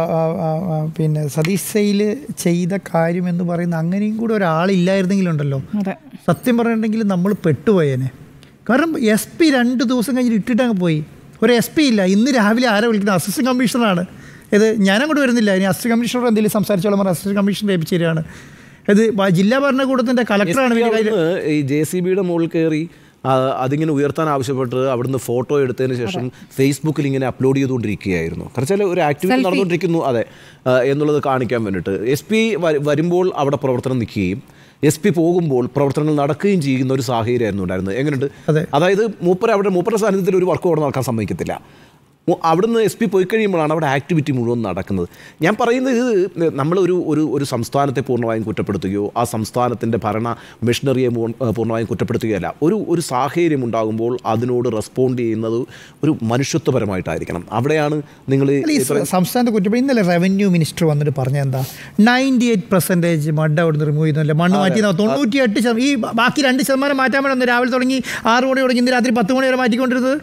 പിന്നെ സതീഷ് സെയിൽ ചെയ്ത കാര്യം എന്ന് പറയുന്ന അങ്ങനെയും കൂടെ ഒരാളില്ലായിരുന്നെങ്കിലുണ്ടല്ലോ, സത്യം പറഞ്ഞിട്ടുണ്ടെങ്കിൽ നമ്മൾ പെട്ടുപോയേനെ. കാരണം SP 2 ദിവസം കഴിഞ്ഞിട്ട് ഇട്ടിട്ടങ്ങ് പോയി. ഒരു SP ഇല്ല. ഇന്ന് രാവിലെ ആരെ വിളിക്കുന്നത്? അസിസ്റ്റന്റ് കമ്മീഷണറാണ്. ഇത് ഞാനങ്ങോട്ട് വരുന്നില്ല, ഇനി അസിസ്റ്റന്റ് കമ്മീഷണർ എന്തെങ്കിലും സംസാരിച്ചോളം പറഞ്ഞാൽ അസിസ്റ്റന്റ് കമ്മീഷണർ ഏൽപ്പിച്ചു തരികയാണ്. ഇത് ജില്ലാ ഭരണകൂടത്തിൻ്റെ കലക്ടറാണ്. ഈ JCBയുടെ മുകളിൽ കയറി അതിങ്ങനെ ഉയർത്താൻ ആവശ്യപ്പെട്ട് അവിടുന്ന് ഫോട്ടോ എടുത്തതിന് ശേഷം ഫേസ്ബുക്കിൽ ഇങ്ങനെ അപ്ലോഡ് ചെയ്തുകൊണ്ടിരിക്കുകയായിരുന്നു. കാരണം ഒരു ആക്ടിവിറ്റി നടന്നുകൊണ്ടിരിക്കുന്നു അതെ എന്നുള്ളത് കാണിക്കാൻ വേണ്ടിയിട്ട്. SP വരുമ്പോൾ അവിടെ പ്രവർത്തനം നിൽക്കുകയും SP പോകുമ്പോൾ പ്രവർത്തനങ്ങൾ നടക്കുകയും ചെയ്യുന്ന ഒരു സാഹചര്യമായിരുന്നു ഉണ്ടായിരുന്നത്. എങ്ങനെയുണ്ട്? അതായത് മൂപ്പരുടെ സാന്നിധ്യത്തിൽ ഒരു വർക്ക് അവിടെ നടക്കാൻ സമ്മതിക്കത്തില്ല. അവിടുന്ന് SP പോയി കഴിയുമ്പോഴാണ് അവിടെ ആക്ടിവിറ്റി മുഴുവൻ നടക്കുന്നത്. ഞാൻ പറയുന്നത് ഇത് നമ്മളൊരു ഒരു സംസ്ഥാനത്തെ പൂർണ്ണമായും കുറ്റപ്പെടുത്തുകയോ ആ സംസ്ഥാനത്തിൻ്റെ ഭരണ മെഷീനറിയെ പൂർണ്ണമായും കുറ്റപ്പെടുത്തുകയല്ല. ഒരു സാഹചര്യം ഉണ്ടാകുമ്പോൾ അതിനോട് റെസ്പോണ്ട് ചെയ്യുന്നത് ഒരു മനുഷ്യത്വപരമായിട്ടായിരിക്കണം. അവിടെയാണ് നിങ്ങൾ സംസ്ഥാനത്തെ കുറ്റപ്പെടുത്തി. ഇന്നലെ റവന്യൂ മിനിസ്റ്റർ വന്നിട്ട് പറഞ്ഞ എന്താ 98% മഡ് അവിടുന്ന് റിമൂവ് ചെയ്യുന്നില്ല, മണ്ണ് മാറ്റി 98%. ഈ ബാക്കി 2% മാറ്റാൻ വേണ്ടി രാവിലെ തുടങ്ങി 6 മണി തുടങ്ങി ഇന്ന് രാത്രി 10 മണി വരെ മാറ്റിക്കൊണ്ടിരുന്നത്.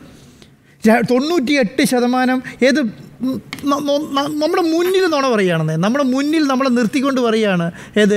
98% ഏത് നമ്മുടെ മുന്നിൽ നുണ പറയുകയാണെന്ന്, നമ്മുടെ മുന്നിൽ നമ്മളെ നിർത്തിക്കൊണ്ട് പറയുകയാണ് ഏത്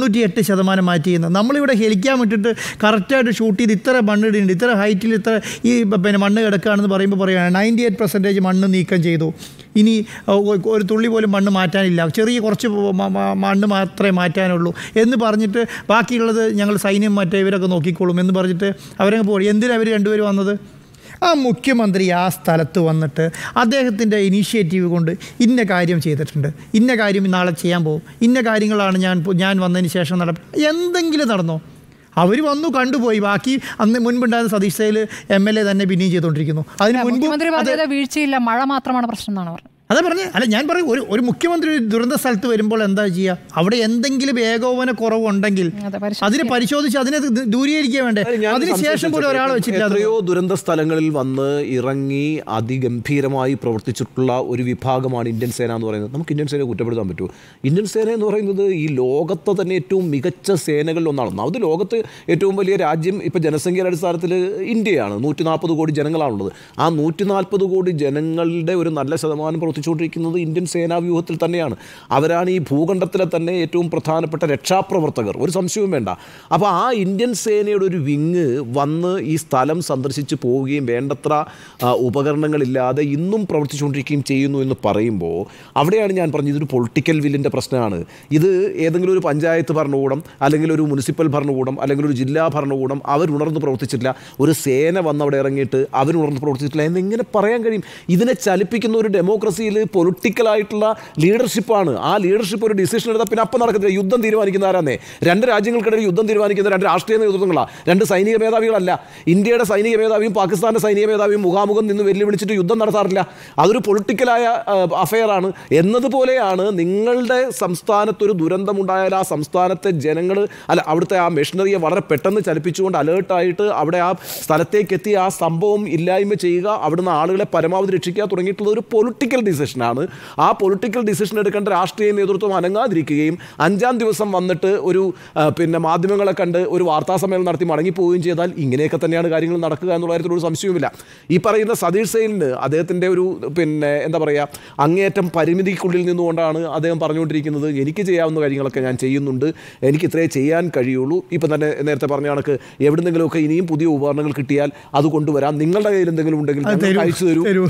98% മാറ്റി ചെയ്യുന്നത്. നമ്മളിവിടെ ഹെലിക്കാൻ വിട്ടിട്ട് കറക്റ്റായിട്ട് ഷൂട്ട് ചെയ്ത് ഇത്ര മണ്ണിടുന്നുണ്ട്, ഇത്ര ഹൈറ്റിൽ ഇത്ര ഈ മണ്ണ് കിടക്കുകയാണെന്ന് പറയുമ്പോൾ പറയുകയാണ് 98% മണ്ണ് നീക്കം ചെയ്തു, ഇനി ഒരു തുള്ളി പോലും മണ്ണ് മാറ്റാനില്ല, ചെറിയ കുറച്ച് മണ്ണ് മാത്രമേ മാറ്റാനുള്ളൂ എന്ന് പറഞ്ഞിട്ട് ബാക്കിയുള്ളത് ഞങ്ങൾ സൈന്യം മറ്റേ ഇവരൊക്കെ നോക്കിക്കോളും എന്ന് പറഞ്ഞിട്ട് അവരങ്ങ് പോയി. എന്തിനാണ് അവർ രണ്ടുപേരും വന്നത്? ആ മുഖ്യമന്ത്രി ആ സ്ഥലത്ത് വന്നിട്ട് അദ്ദേഹത്തിൻ്റെ ഇനീഷ്യേറ്റീവ് കൊണ്ട് ഇന്ന കാര്യം ചെയ്തിട്ടുണ്ട്, ഇന്ന കാര്യം നാളെ ചെയ്യാൻ പോകും, ഇന്ന കാര്യങ്ങളാണ് ഞാൻ വന്നതിന് ശേഷം എന്തെങ്കിലും നടന്നോ? അവർ വന്നു കണ്ടുപോയി. ബാക്കി അന്ന് മുൻപുണ്ടായിരുന്ന സതീഷ് സൈൽ MLA തന്നെ പിന്നെയും ചെയ്തുകൊണ്ടിരിക്കുന്നു. അതിന് മുൻപ് വീഴ്ചയില്ല, മഴ മാത്രമാണ് പ്രശ്നം എന്നാണ് പറഞ്ഞത്. അതാ പറഞ്ഞത്. അല്ല, ഞാൻ പറയും ഒരു മുഖ്യമന്ത്രി ഒരു ദുരന്ത സ്ഥലത്ത് വരുമ്പോൾ എന്താ ചെയ്യുക? അവിടെ എന്തെങ്കിലും ഏകോപന കുറവുണ്ടെങ്കിൽ അതിനെ പരിശോധിച്ച് അതിനെ ദൂരീകരിക്കാൻ വേണ്ടേ? അതിനുശേഷം പോലും ഒരാളെ വെച്ചിട്ടില്ല. എത്രയോ ദുരന്ത സ്ഥലങ്ങളിൽ വന്ന് ഇറങ്ങി അതിഗംഭീരമായി പ്രവർത്തിച്ചിട്ടുള്ള ഒരു വിഭാഗമാണ് ഇന്ത്യൻ സേന എന്ന് പറയുന്നത്. നമുക്ക് ഇന്ത്യൻ സേനയെ കുറ്റപ്പെടുത്താൻ പറ്റുമോ? ഇന്ത്യൻ സേന എന്ന് പറയുന്നത് ഈ ലോകത്തെ തന്നെ ഏറ്റവും മികച്ച സേനകളിൽ ഒന്നാണ്. അത് ലോകത്ത് ഏറ്റവും വലിയ രാജ്യം ഇപ്പോൾ ജനസംഖ്യയുടെ അടിസ്ഥാനത്തിൽ ഇന്ത്യയാണ്. 140 കോടി ജനങ്ങളാണുള്ളത്. ആ 140 കോടി ജനങ്ങളുടെ ഒരു നല്ല ശതമാനം പ്രവർത്തിച്ചുകൊണ്ടിരിക്കുന്നത് ഇന്ത്യൻ സേനാ വ്യൂഹത്തിൽ തന്നെയാണ്. അവരാണ് ഈ ഭൂഖണ്ഡത്തിലെ തന്നെ ഏറ്റവും പ്രധാനപ്പെട്ട രക്ഷാപ്രവർത്തകർ, ഒരു സംശയവും വേണ്ട. അപ്പോൾ ആ ഇന്ത്യൻ സേനയുടെ ഒരു വിങ് വന്ന് ഈ സ്ഥലം സന്ദർശിച്ച് പോവുകയും വേണ്ടത്ര ഉപകരണങ്ങളില്ലാതെ ഇന്നും പ്രവർത്തിച്ചുകൊണ്ടിരിക്കുകയും ചെയ്യുന്നു എന്ന് പറയുമ്പോൾ അവിടെയാണ് ഞാൻ പറഞ്ഞത് ഇതൊരു പൊളിറ്റിക്കൽ വില്ലിൻ്റെ പ്രശ്നമാണ്. ഇത് ഏതെങ്കിലും ഒരു പഞ്ചായത്ത് ഭരണകൂടം അല്ലെങ്കിൽ ഒരു മുനിസിപ്പൽ ഭരണകൂടം അല്ലെങ്കിൽ ഒരു ജില്ലാ ഭരണകൂടം അവരുണർന്ന് പ്രവർത്തിച്ചിട്ടില്ല, ഒരു സേന വന്ന് അവിടെ ഇറങ്ങിയിട്ട് അവരുണർന്ന് പ്രവർത്തിച്ചിട്ടില്ല എന്നെങ്ങനെ പറയാൻ കഴിയും? ഇതിനെ ചലിപ്പിക്കുന്ന ഒരു ഡെമോക്രസിയിൽ പൊളിറ്റിക്കലായിട്ടുള്ള ലീഡർഷിപ്പാണ്. ആ ലീഡർഷിപ്പ് ഒരു ഡിസിഷൻ എടുത്താൽ പിന്നെ അപ്പം നടക്കത്തില്ല. യുദ്ധം തീരുമാനിക്കുന്ന ആരാന്നേ? 2 രാജ്യങ്ങൾക്കിടയിൽ യുദ്ധം തീരുമാനിക്കുന്ന 2 രാഷ്ട്രീയ നേതൃത്വങ്ങളാണ്, 2 സൈനിക മേധാവികളല്ല. ഇന്ത്യയുടെ സൈനിക മേധാവിയും പാകിസ്ഥാൻ്റെ സൈനിക മേധാവിയും മുഖാമുഖം നിന്ന് വെല്ലുവിളിച്ചിട്ട് യുദ്ധം നടത്താറില്ല. അതൊരു പൊളിറ്റിക്കലായ അഫെയറാണ്. എന്നതുപോലെയാണ് നിങ്ങളുടെ സംസ്ഥാനത്തൊരു ദുരന്തമുണ്ടായാൽ ആ സംസ്ഥാനത്തെ ജനങ്ങൾ അവിടുത്തെ ആ മെഷീനറിയെ വളരെ പെട്ടെന്ന് ചലിപ്പിച്ചുകൊണ്ട് അലേർട്ടായിട്ട് അവിടെ ആ സ്ഥലത്തേക്ക് എത്തി ആ സംഭവം ഇല്ലായ്മ ചെയ്യുക, അവിടുന്ന് ആളുകളെ പരമാവധി രക്ഷിക്കുക തുടങ്ങിയിട്ടുള്ള ഒരു പൊളിറ്റിക്കൽ ഡിസിഷനാണ്. ആ പൊളിറ്റിക്കൽ ഡിസിഷൻ എടുക്കേണ്ട രാഷ്ട്രീയ നേതൃത്വം അനങ്ങാതിരിക്കുകയും 5-ാം ദിവസം വന്നിട്ട് ഒരു മാധ്യമങ്ങളെ കണ്ട് ഒരു വാർത്താ സമ്മേളനം നടത്തി മടങ്ങിപ്പോവുകയും ചെയ്താൽ ഇങ്ങനെയൊക്കെ തന്നെയാണ് കാര്യങ്ങൾ നടക്കുക എന്നുള്ള കാര്യത്തിൽ ഒരു സംശയവുമില്ല. ഈ പറയുന്ന സതീഷ് സൈലിന് അദ്ദേഹത്തിൻ്റെ ഒരു എന്താ പറയുക അങ്ങേയറ്റം പരിമിതിക്കുള്ളിൽ നിന്നുകൊണ്ടാണ് അദ്ദേഹം പറഞ്ഞുകൊണ്ടിരിക്കുന്നത് എനിക്ക് ചെയ്യാവുന്ന കാര്യങ്ങളൊക്കെ ഞാൻ ചെയ്യുന്നുണ്ട്, എനിക്ക് ഇത്രേ ചെയ്യാൻ കഴിയുള്ളൂ. ഇപ്പം തന്നെ നേരത്തെ പറഞ്ഞ കണക്ക് എവിടെന്നെങ്കിലുമൊക്കെ ഇനിയും പുതിയ ഉപകരണങ്ങൾ കിട്ടിയാൽ അത് കൊണ്ടുവരാം, നിങ്ങളുടെ കയ്യിൽ എന്തെങ്കിലും ഉണ്ടെങ്കിൽ അയച്ചു തരൂ.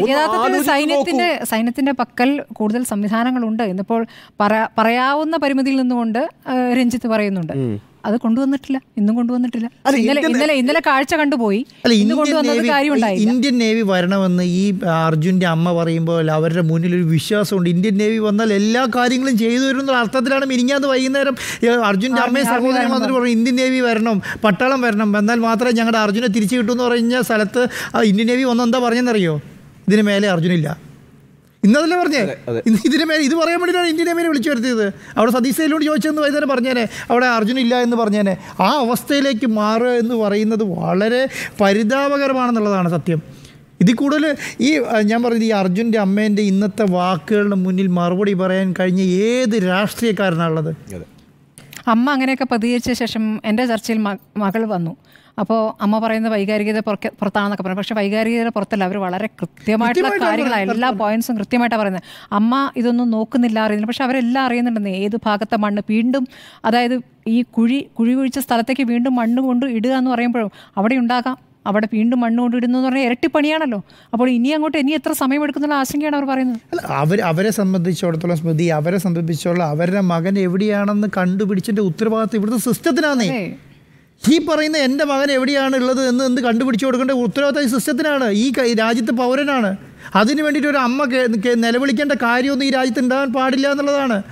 സൈന്യത്തിന്റെ പക്കൽ കൂടുതൽ സംവിധാനങ്ങളുണ്ട് എന്നിപ്പോൾ പറയാവുന്ന പരിമിതിയിൽ നിന്നുകൊണ്ട് രഞ്ജിത്ത് പറയുന്നുണ്ട്. അത് കൊണ്ടുവന്നിട്ടില്ല, ഇന്നും കൊണ്ടുവന്നിട്ടില്ല. ഇന്നലെ കാഴ്ച കണ്ടുപോയി, ഇന്ത്യൻ നേവി വരണമെന്ന് ഈ അർജുൻ്റെ അമ്മ പറയുമ്പോൾ അവരുടെ മുന്നിൽ ഒരു വിശ്വാസമുണ്ട്. ഇന്ത്യൻ നേവി വന്നാൽ എല്ലാ കാര്യങ്ങളും ചെയ്തു വരുന്ന അർത്ഥത്തിലാണ്. മിനിഞ്ഞാന്ന് വൈകുന്നേരം അർജുൻ്റെ അമ്മയും സഹോദരൻ വന്നിട്ട് പറഞ്ഞു ഇന്ത്യൻ നേവി വരണം, പട്ടാളം വരണം, എന്നാൽ മാത്രമേ ഞങ്ങളുടെ അർജുനെ തിരിച്ചു കിട്ടൂ എന്ന് പറഞ്ഞ സ്ഥലത്ത് ഇന്ത്യൻ നേവി വന്ന് എന്താ പറഞ്ഞെന്നറിയോ? ഇതിന് മേലെ അർജുനില്ല. ഇന്നതല്ലേ പറഞ്ഞേ? ഇതിന് മേലെ ഇത് പറയാൻ വേണ്ടിയിട്ടാണ് ഇന്ത്യൻ നേവിനെ വിളിച്ചു വരുത്തിയത്. അവിടെ സതീഷ് സൈലിനോട് ചോദിച്ചെന്ന് വൈകുന്നേരം പറഞ്ഞേനെ അവിടെ അർജുനില്ല എന്ന് പറഞ്ഞേനെ. ആ അവസ്ഥയിലേക്ക് മാറുക എന്ന് പറയുന്നത് വളരെ പരിതാപകരമാണെന്നുള്ളതാണ് സത്യം. ഇതിൽ കൂടുതൽ ഞാൻ പറഞ്ഞത് ഈ അർജുൻ്റെ അമ്മേൻ്റെ ഇന്നത്തെ വാക്കുകളുടെ മുന്നിൽ മറുപടി പറയാൻ കഴിഞ്ഞ ഏത് രാഷ്ട്രീയക്കാരനാണുള്ളത്? അമ്മ അങ്ങനെയൊക്കെ പ്രതികരിച്ച ശേഷം എൻ്റെ ചർച്ചയിൽ മകൾ വന്നു. അപ്പോൾ അമ്മ പറയുന്നത് വൈകാരികത പുറത്താണെന്നൊക്കെ പറഞ്ഞു. പക്ഷേ വൈകാരികതയുടെ പുറത്തല്ല, അവർ വളരെ കൃത്യമായിട്ടുള്ള കാര്യങ്ങളാണ്, എല്ലാ പോയിന്റ്സും കൃത്യമായിട്ടാണ് പറയുന്നത്. അമ്മ ഇതൊന്നും നോക്കുന്നില്ല, അറിയുന്നില്ല. പക്ഷെ അവരെല്ലാം അറിയുന്നുണ്ടെന്ന് ഏത് ഭാഗത്തെ മണ്ണ് വീണ്ടും, അതായത് ഈ കുഴി കുഴിച്ച സ്ഥലത്തേക്ക് വീണ്ടും മണ്ണ് കൊണ്ട് ഇടുക എന്ന് പറയുമ്പോഴും അവിടെ ഉണ്ടാകാം, അവിടെ വീണ്ടും മണ്ണ് കൊണ്ട് ഇടുന്നു എന്ന് പറഞ്ഞാൽ ഇരട്ടിപ്പണിയാണല്ലോ. അപ്പോൾ ഇനി എത്ര സമയം എടുക്കുന്നുള്ള ആശങ്കയാണ് അവർ പറയുന്നത്. അവരെ സംബന്ധിച്ചിടത്തോളം സ്മൃതി, അവരെ സംബന്ധിച്ചിടത്തോളം അവരുടെ മകൻ എവിടെയാണെന്ന് കണ്ടുപിടിച്ചതിൻ്റെ ഉത്തരവാദിത്വം ഇവിടുത്തെ സിസ്റ്റത്തിനാണേ. ഈ പറയുന്ന എൻ്റെ മകൻ എവിടെയാണുള്ളത് എന്ന് കണ്ടുപിടിച്ചു കൊടുക്കേണ്ട ഉത്തരവാദിത്തം ഈ സിസ്റ്റത്തിനാണ്, ഈ രാജ്യത്തെ പൗരനാണ്. അതിന് വേണ്ടിയിട്ട് ഒരു അമ്മ നിലവിളിക്കേണ്ട കാര്യമൊന്നും ഈ രാജ്യത്ത് ഉണ്ടാകാൻ പാടില്ല എന്നുള്ളതാണ്.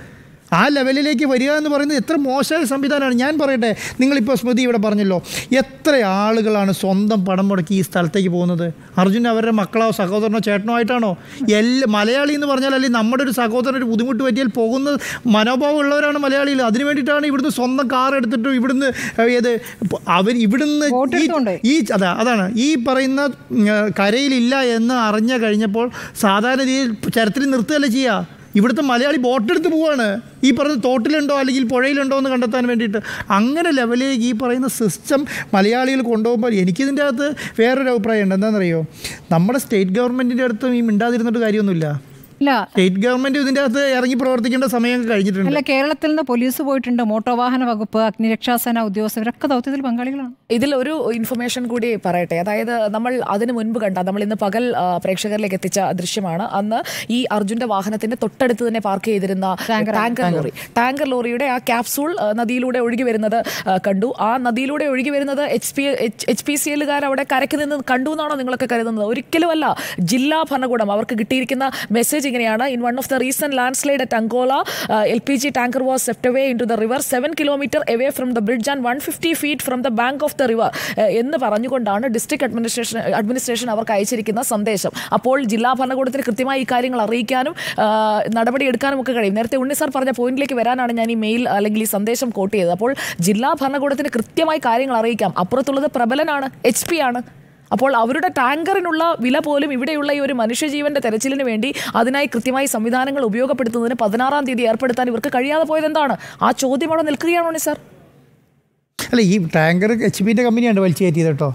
ആ ലെവലിലേക്ക് വരിക എന്ന് പറയുന്നത് എത്ര മോശമായ സംവിധാനമാണ്. ഞാൻ പറയട്ടെ, നിങ്ങളിപ്പോൾ സ്മൃതി ഇവിടെ പറഞ്ഞല്ലോ, എത്ര ആളുകളാണ് സ്വന്തം പണം മുടക്കി ഈ സ്ഥലത്തേക്ക് പോകുന്നത്? അർജുൻ അവരുടെ മക്കളോ സഹോദരനോ ചേട്ടനോ ആയിട്ടാണോ? മലയാളി എന്ന് പറഞ്ഞാൽ അല്ലെങ്കിൽ നമ്മുടെ ഒരു സഹോദരൻ ഒരു ബുദ്ധിമുട്ട് പറ്റിയാൽ പോകുന്ന മനോഭാവം ഉള്ളവരാണ് മലയാളികൾ. അതിനു വേണ്ടിയിട്ടാണ് ഇവിടുന്ന് സ്വന്തം കാർ എടുത്തിട്ട് ഇവിടുന്ന് ഇവിടുന്ന് അതാണ് ഈ പറയുന്ന കരയിലില്ല എന്ന് അറിഞ്ഞ കഴിഞ്ഞപ്പോൾ സാധാരണ രീതിയിൽ ചരത്തിൽ നിർത്തുകയല്ല ചെയ്യുക. ഇവിടുത്തെ മലയാളി ബോട്ടെടുത്ത് പോവാണ് ഈ പറയുന്ന തോട്ടിലുണ്ടോ അല്ലെങ്കിൽ പുഴയിലുണ്ടോ എന്ന് കണ്ടെത്താൻ വേണ്ടിയിട്ട്. അങ്ങനെ ലെവലിലേക്ക് ഈ പറയുന്ന സിസ്റ്റം മലയാളികൾ കൊണ്ടുപോകുമ്പോൾ എനിക്കിതിൻ്റെ അകത്ത് വേറൊരു അഭിപ്രായമുണ്ട്. എന്താണെന്നറിയോ, നമ്മുടെ സ്റ്റേറ്റ് ഗവൺമെൻറ്റിൻ്റെ അടുത്തും ഈ മിണ്ടാതിരുന്നിട്ട് കാര്യമൊന്നുമില്ല. സ്റ്റേറ്റ് ഗവൺമെന്റ് ഇതിൻ്റെ അകത്ത് ഇറങ്ങി പ്രവർത്തിക്കേണ്ട സമയം കഴിഞ്ഞിട്ടുണ്ട്. അല്ല, കേരളത്തിൽ നിന്ന് പോലീസ് പോയിട്ടുണ്ട്, മോട്ടോർ വാഹന വകുപ്പ്, അഗ്നിരക്ഷാസേന ഉദ്യോഗസ്ഥരൊക്കെ ദൗത്യത്തിൽ പങ്കാളികളാണ്. ഇതിൽ ഒരു ഇൻഫർമേഷൻ കൂടി പറയട്ടെ. അതായത് നമ്മൾ അതിന് മുൻപ് കണ്ട, നമ്മൾ ഇന്ന് പകൽ പ്രേക്ഷകരിലേക്ക് എത്തിച്ച ദൃശ്യമാണ്. അന്ന് ഈ അർജുന്റെ വാഹനത്തിന്റെ തൊട്ടടുത്ത് തന്നെ പാർക്ക് ചെയ്തിരുന്ന ടാങ്കർ ലോറിയുടെ ആ ക്യാപ്സൂൾ നദിയിലൂടെ ഒഴുകി വരുന്നത് കണ്ടു. ആ നദിയിലൂടെ ഒഴുകി വരുന്നത് HPCL അവിടെ കരയ്ക്ക് നിന്ന് കണ്ടു എന്നാണോ നിങ്ങളൊക്കെ കരുതുന്നത്? ഒരിക്കലുമല്ല. ജില്ലാ ഭരണകൂടം അവർക്ക് കിട്ടിയിരിക്കുന്ന മെസ്സേജ് ഇങ്ങനെയാണ്: in one of the recent landslide at Ankola, LPG tanker was swept away into the river 7 kilometers away from the bridge and 150 feet from the bank of the river എന്ന് പറഞ്ഞുകൊണ്ടാണ് ഡിസ്ട്രിക്ട് അഡ്മിനിസ്ട്രേഷൻ അവർക്ക് അയച്ചിരിക്കുന്ന സന്ദേശം. അപ്പോൾ ജില്ലാ ഭരണകൂടത്തിന് കൃത്യമായി ഈ കാര്യങ്ങൾ അറിയിക്കാനും നടപടി എടുക്കാനും ഒക്കെ കഴിയും. നേരത്തെ ഉണ്ണി സാർ പറഞ്ഞ പോയിന്റിലേക്ക് വരാനാണ് ഞാൻ ഈ മെയിൽ അല്ലെങ്കിൽ ഈ സന്ദേശം കോട്ട് ചെയ്തത്. അപ്പോൾ ജില്ലാ ഭരണകൂടത്തിന് കൃത്യമായി കാര്യങ്ങൾ അറിയിക്കാം. അപ്പുറത്തുള്ളത് പ്രബലനാണ്, HP ആണ്. അപ്പോൾ അവരുടെ ടാങ്കറിനുള്ള വില പോലും ഇവിടെയുള്ള ഈ ഒരു മനുഷ്യജീവന്റെ തെരച്ചിലിന് വേണ്ടി അതിനായി കൃത്യമായി സംവിധാനങ്ങൾ ഉപയോഗപ്പെടുത്തുന്നതിന് 16-ാം തീയതി ഏർപ്പെടുത്താൻ ഇവർക്ക് കഴിയാതെ പോയത് എന്താണ്? ആ ചോദ്യം അവിടെ നിൽക്കുകയാണോ സാർ? അല്ല, ഈ ടാങ്കർ HP-ന്റെ കമ്പനിയാണ് വലിച്ചു കയറ്റിയത് കേട്ടോ.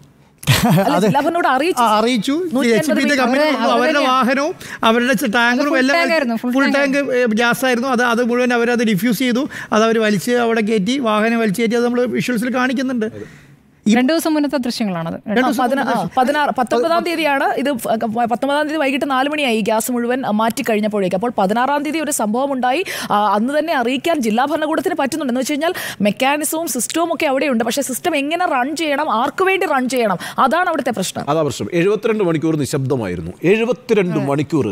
അറിയിച്ചു. HP-ന്റെ കമ്പനി അവരുടെ വാഹനവും അവരുടെ ടാങ്കറും എല്ലാം ഫുൾ ടാങ്ക് ഗ്യാസ് ആയിരുന്നു. അത് മുഴുവൻ അവരത് ഡിഫ്യൂസ് ചെയ്തു. അത് അവർ വലിച്ച് അവിടെ കയറ്റി, വാഹനം വലിച്ചു കയറ്റി. അത് നമ്മൾ വിഷ്വൽസിൽ കാണിക്കുന്നുണ്ട്. 2 ദിവസം മുന്നത്തെ ദൃശ്യങ്ങളാണ്. 19-ാം തീയതിയാണ് ഇത്. 19-ാം തീയതി വൈകിട്ട് 4 മണിയായി ഗ്യാസ് മുഴുവൻ മാറ്റി കഴിഞ്ഞപ്പോഴേക്ക്. അപ്പോൾ 16-ാം തീയതി ഒരു സംഭവം ഉണ്ടായി. അന്ന് തന്നെ അറിയിക്കാൻ ജില്ലാ ഭരണകൂടത്തിന് പറ്റുന്നുണ്ട്. എന്ന് വെച്ച് കഴിഞ്ഞാൽ മെക്കാനിസവും സിസ്റ്റവും ഒക്കെ അവിടെയുണ്ട്. പക്ഷേ സിസ്റ്റം എങ്ങനെ റൺ ചെയ്യണം, ആർക്ക് വേണ്ടി റൺ ചെയ്യണം, അതാണ് അവിടുത്തെ പ്രശ്നം. അതാ പ്രശ്നം. 72 മണിക്കൂർ നിശബ്ദമായിരുന്നു. 72 മണിക്കൂർ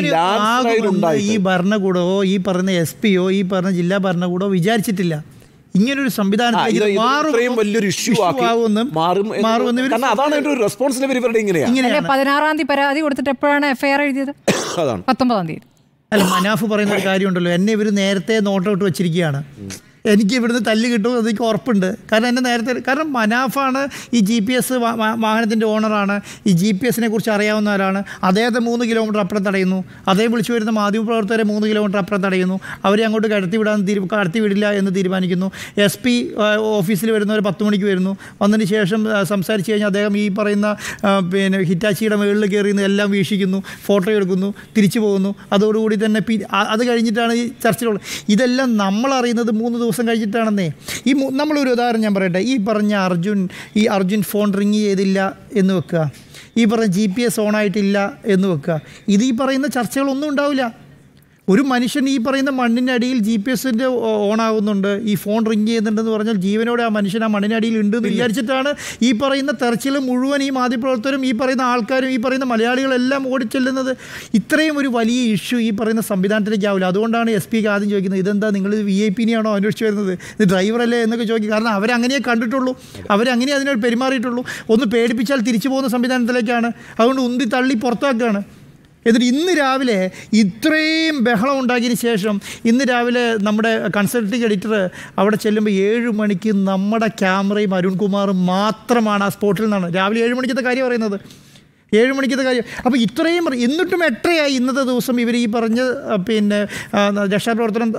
ഈ ഭരണകൂടമോ ഈ പറഞ്ഞ SP-യോ ഈ പറഞ്ഞ ജില്ലാ ഭരണകൂടമോ വിചാരിച്ചിട്ടില്ല ഇങ്ങനൊരു സംവിധാനത്തിലേക്ക് വലിയൊരു ഇഷ്യൂ മാറുമെന്ന്. അതാണ് ഒരു റെസ്പോൺസിബിലിറ്റി ഇവരുടെ. ഇങ്ങനെയാണ് 16-ാം തീയതി പരാതി കൊടുത്തിട്ട് എപ്പോഴാണ് FIR എഴുതിയത്? 19-ാം തീയതി. അല്ല, മനാഫ് പറയുന്ന ഒരു കാര്യമുണ്ടല്ലോ, എന്നെ ഇവർ നേരത്തെ നോട്ട് ഔട്ട് വെച്ചിരിക്കുകയാണ്, എനിക്ക് ഇവിടുന്ന് തല്ല് കിട്ടും അതെനിക്ക് ഉറപ്പുണ്ട്. കാരണം എന്നെ നേരത്തെ, കാരണം മനാഫാണ് ഈ GPS വാഹനത്തിൻ്റെ ഓണറാണ്, ഈ GPS-നെ കുറിച്ച് അറിയാവുന്ന ആരാണ്. അദ്ദേഹത്തെ 3 കിലോമീറ്റർ അപ്പുറം തടയുന്നു. അദ്ദേഹം വിളിച്ചു വരുന്ന മാധ്യമപ്രവർത്തകരെ 3 കിലോമീറ്റർ അപ്പുറം തടയുന്നു. അവരെ അങ്ങോട്ട് കടത്തി വിടില്ല എന്ന് തീരുമാനിക്കുന്നു. SP ഓഫീസിൽ വരുന്നവർ 10 മണിക്ക് വരുന്നു. വന്നതിന് ശേഷം സംസാരിച്ച് കഴിഞ്ഞാൽ അദ്ദേഹം ഈ പറയുന്ന ഹിറ്റാച്ചിയുടെ മുകളിൽ കയറിയുന്ന എല്ലാം വീക്ഷിക്കുന്നു, ഫോട്ടോ എടുക്കുന്നു, തിരിച്ചു പോകുന്നു. അതോടുകൂടി തന്നെ അത് കഴിഞ്ഞിട്ടാണ് ഈ ചർച്ചകൾ. ഇതെല്ലാം നമ്മളറിയുന്നത് 3 ദിവസം കഴിഞ്ഞിട്ടാണെന്നേ. നമ്മളൊരു ഉദാഹരണം ഞാൻ പറയട്ടെ. ഈ പറഞ്ഞ അർജുൻ ഫോൺ റിങ് ചെയ്തില്ല എന്ന് വെക്കുക, ഈ പറഞ്ഞ GPS ഓണായിട്ടില്ല എന്ന് വെക്കുക. ഇത് ഈ പറയുന്ന ചർച്ചകളൊന്നും ഉണ്ടാവില്ല. ഒരു മനുഷ്യൻ ഈ പറയുന്ന മണ്ണിൻ്റെ അടിയിൽ GPS-ൻ്റെ ഓണാകുന്നുണ്ട്, ഈ ഫോൺ റിങ് ചെയ്യുന്നുണ്ടെന്ന് പറഞ്ഞാൽ ജീവനോടെ ആ മനുഷ്യൻ ആ മണ്ണിനടിയിൽ ഉണ്ടെന്ന് വിചാരിച്ചിട്ടാണ് ഈ പറയുന്ന തെരച്ചിൽ മുഴുവൻ ഈ മാധ്യമപ്രവർത്തകരും ഈ പറയുന്ന ആൾക്കാരും ഈ പറയുന്ന മലയാളികളെല്ലാം ഓടിച്ചെല്ലുന്നത്. ഇത്രയും ഒരു വലിയ ഇഷ്യൂ ഈ പറയുന്ന സംവിധാനത്തിലേക്ക് ആവില്ല. അതുകൊണ്ടാണ് SP-ക്ക് ആദ്യം ചോദിക്കുന്നത്, ഇതെന്താ നിങ്ങൾ VIP-നെയാണോ അന്വേഷിച്ച് വരുന്നത്, ഇത് ഡ്രൈവറല്ലേ എന്നൊക്കെ ചോദിക്കും. കാരണം അവരങ്ങനെയേ കണ്ടിട്ടുള്ളൂ, അവരങ്ങനെ അതിനോട് പെരുമാറിയിട്ടുള്ളൂ. ഒന്ന് പേടിപ്പിച്ചാൽ തിരിച്ചു പോകുന്ന സംവിധാനത്തിലേക്കാണ്. അതുകൊണ്ട് ഉന്തി തള്ളി പുറത്താക്കുകയാണ്. എന്നിട്ട് ഇന്ന് രാവിലെ ഇത്രയും ബഹളം ഉണ്ടാക്കിയതിന് ശേഷം ഇന്ന് രാവിലെ നമ്മുടെ കൺസൾട്ടിംഗ് എഡിറ്റർ അവിടെ ചെല്ലുമ്പോൾ 7 മണിക്ക് നമ്മുടെ ക്യാമറയും അരുൺകുമാറും മാത്രമാണ് ആ സ്പോട്ടിൽ നിന്നാണ്. രാവിലെ 7 മണിക്കത്തെ കാര്യം പറയുന്നത്, 7 മണിക്കത്തെ കാര്യം. അപ്പോൾ ഇത്രയും എന്നിട്ടും 8:30 ഇന്നത്തെ ദിവസം ഇവർ ഈ പറഞ്ഞ രക്ഷാപ്രവർത്തനം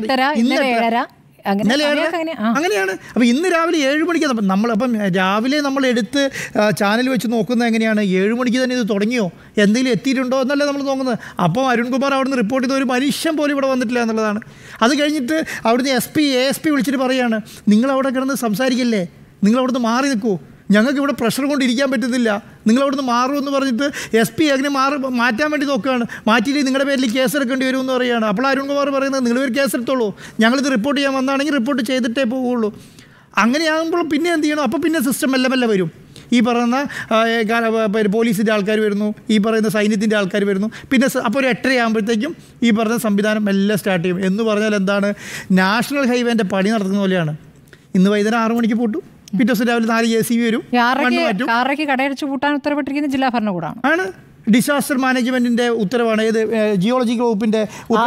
അങ്ങനെയാണ്. അപ്പോൾ ഇന്ന് രാവിലെ 7 മണിക്ക് അപ്പം രാവിലെ നമ്മൾ എടുത്ത് ചാനൽ വെച്ച് നോക്കുന്നത് എങ്ങനെയാണ്? 7 മണിക്ക് തന്നെ ഇത് തുടങ്ങിയോ, എന്തെങ്കിലും എത്തിയിട്ടുണ്ടോ എന്നല്ലേ നമ്മൾ നോക്കുന്നത്. അപ്പോൾ അരുൺകുമാർ അവിടുന്ന് റിപ്പോർട്ട് ചെയ്ത ഒരു മനുഷ്യൻ പോലും ഇവിടെ വന്നിട്ടില്ല എന്നുള്ളതാണ്. അത് കഴിഞ്ഞിട്ട് അവിടുന്ന് ASP വിളിച്ചിട്ട് പറയുകയാണ്, നിങ്ങളവിടെ കിടന്ന് സംസാരിക്കില്ലേ, നിങ്ങളവിടുന്ന് മാറി നിൽക്കൂ, ഞങ്ങൾക്ക് ഇവിടെ പ്രഷർ കൊണ്ടിരിക്കാൻ പറ്റുന്നില്ല, നിങ്ങളവിടുന്ന് മാറുമെന്ന് പറഞ്ഞിട്ട് SP അങ്ങനെ മാറ്റാൻ വേണ്ടി നോക്കുകയാണ്. മാറ്റിയിട്ട് നിങ്ങളുടെ പേരിൽ കേസെടുക്കേണ്ടി വരുമെന്ന് പറയുകയാണ്. അപ്പോൾ അരുൺകുമാർ പറയുന്നത്, നിങ്ങളൊരു കേസെടുത്തോളൂ, ഞങ്ങളിത് റിപ്പോർട്ട് ചെയ്യാൻ വന്നാണെങ്കിൽ റിപ്പോർട്ട് ചെയ്തിട്ടേ പോവുള്ളൂ. അങ്ങനെയാകുമ്പോൾ പിന്നെ എന്ത് ചെയ്യണം? അപ്പോൾ പിന്നെ സിസ്റ്റം മെല്ലെ മെല്ലെ വരും. ഈ പറയുന്ന പോലീസിൻ്റെ ആൾക്കാർ വരുന്നു, ഈ പറയുന്ന സൈന്യത്തിൻ്റെ ആൾക്കാർ വരുന്നു. പിന്നെ അപ്പോൾ ഒരു 8:30 ആകുമ്പോഴത്തേക്കും ഈ പറഞ്ഞ സംവിധാനം എല്ലാം സ്റ്റാർട്ട് ചെയ്യും. എന്ന് പറഞ്ഞാൽ എന്താണ്, നാഷണൽ ഹൈവേൻ്റെ പണി നടത്തുന്ന പോലെയാണ്. ഇന്ന് വൈകുന്നേരം 6 മണിക്ക് പൂട്ടും, പിറ്റേ ദിവസം രാവിലെ 4 JCB വരും, കടയടച്ച് പൂട്ടാൻ ഉത്തരവിട്ടിരിക്കുന്ന ജില്ലാ ഭരണകൂടമാണ്. ആണ് ഡിസാസ്റ്റർ മാനേജ്മെന്റിന്റെ ഉത്തരവാണ്. ഏത് ജിയോളജിക്കൽ വകുപ്പിന്റെ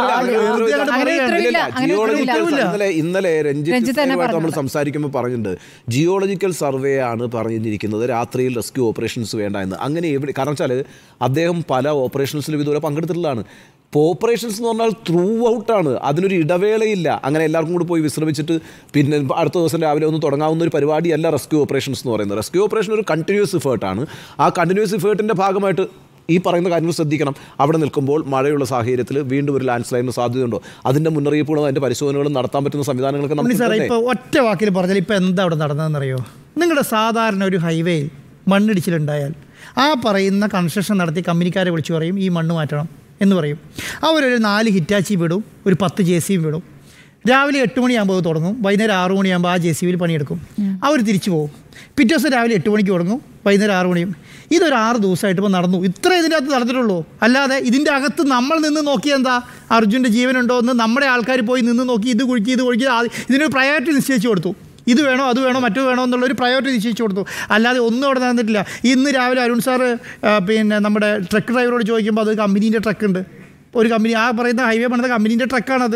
ഇന്നലെ രഞ്ജിത്ത് നമ്മൾ സംസാരിക്കുമ്പോൾ പറഞ്ഞിട്ടുണ്ട്, ജിയോളജിക്കൽ സർവേ ആണ് പറഞ്ഞിരിക്കുന്നത് രാത്രിയിൽ റെസ്ക്യൂ ഓപ്പറേഷൻസ് വേണ്ട എന്ന്. അങ്ങനെ എവിടെ, കാരണം വെച്ചാൽ അദ്ദേഹം പല ഓപ്പറേഷൻസിലും ഇതുപോലെ പങ്കെടുത്തിട്ടുള്ളതാണ്. ഇപ്പോൾ ഓപ്പറേഷൻസ് എന്ന് പറഞ്ഞാൽ ത്രൂ ഔട്ടാണ്, അതിനൊരു ഇടവേളയില്ല. അങ്ങനെ എല്ലാവർക്കും കൂടി പോയി വിശ്രമിച്ചിട്ട് പിന്നെ അടുത്ത ദിവസം രാവിലെ ഒന്ന് തുടങ്ങാവുന്ന ഒരു പരിപാടിയല്ല റെസ്ക്യൂ ഓപ്പറേഷൻസ് എന്ന് പറയുന്നത്. റെസ്ക്യൂ ഓപ്പറേഷൻ ഒരു കണ്ടിന്യൂസ് ഇഫേർട്ടാണ്. ആ കണ്ടിന്യൂസ് ഇഫേർട്ടിൻ്റെ ഭാഗമായിട്ട് ഈ പറയുന്ന കാര്യങ്ങൾ ശ്രദ്ധിക്കണം. അവിടെ നിൽക്കുമ്പോൾ മഴയുള്ള സാഹചര്യത്തിൽ വീണ്ടും ഒരു ലാൻഡ് സ്ലൈഡിന് സാധ്യതയുണ്ടോ, അതിൻ്റെ മുന്നറിയിപ്പുകളും അതിൻ്റെ പരിശോധനകളും നടത്താൻ പറ്റുന്ന സംവിധാനങ്ങളൊക്കെ നമുക്ക്. ഇപ്പോൾ ഒറ്റ വാക്കിൽ പറഞ്ഞാൽ ഇപ്പോൾ എന്താ അവിടെ നടന്നതെന്നറിയോ? നിങ്ങളുടെ സാധാരണ ഒരു ഹൈവേയിൽ മണ്ണിടിച്ചിലുണ്ടായാൽ ആ പറയുന്ന കൺസ്ട്രക്ഷൻ നടത്തി കമ്പനിക്കാരെ വിളിച്ചു പറയും ഈ മണ്ണ് മാറ്റണം എന്ന് പറയും. അവരൊരു 4 ഹിറ്റാച്ചി വിടും, ഒരു 10 JCB വിടും. രാവിലെ 8 മണിയാകുമ്പോൾ തുടങ്ങും, വൈകുന്നേരം 6 മണിയാകുമ്പോൾ ആ JCBയിൽ പണിയെടുക്കും. അവർ തിരിച്ചു പോകും. പിറ്റേ ദിവസം രാവിലെ 8 മണിക്ക് തുടങ്ങും, വൈകുന്നേരം 6 മണിയും. ഇതൊരു 6 ദിവസമായിട്ട് ഇപ്പോൾ നടന്നു. ഇത്ര ഇതിൻ്റെ അകത്ത് നടന്നിട്ടുള്ളൂ. അല്ലാതെ ഇതിൻ്റെ അകത്ത് നമ്മൾ നിന്ന് നോക്കിയാൽ എന്താ, അർജുൻ്റെ ജീവനുണ്ടോ എന്ന് നമ്മുടെ ആൾക്കാർ പോയി നിന്ന് നോക്കി, ഇത് കുഴിക്കുക ഇതിനൊരു പ്രയോറിറ്റി നിശ്ചയിച്ചു കൊടുത്തു. ഇത് വേണോ അത് വേണോ മറ്റു വേണോ എന്നുള്ളൊരു പ്രയോറിറ്റി നിശ്ചയിച്ചു കൊടുത്തു. അല്ലാതെ ഒന്നും അവിടെ നടന്നിട്ടില്ല. ഇന്ന് രാവിലെ അരുൺ സാറ് പിന്നെ നമ്മുടെ ട്രക്ക് ഡ്രൈവറോട് ചോദിക്കുമ്പോൾ അത് കമ്പനീൻ്റെ ട്രക്കുണ്ട്, ഒരു കമ്പനി, ആ പറയുന്ന ഹൈവേ പണിത കമ്പനീൻ്റെ ട്രക്കാണത്.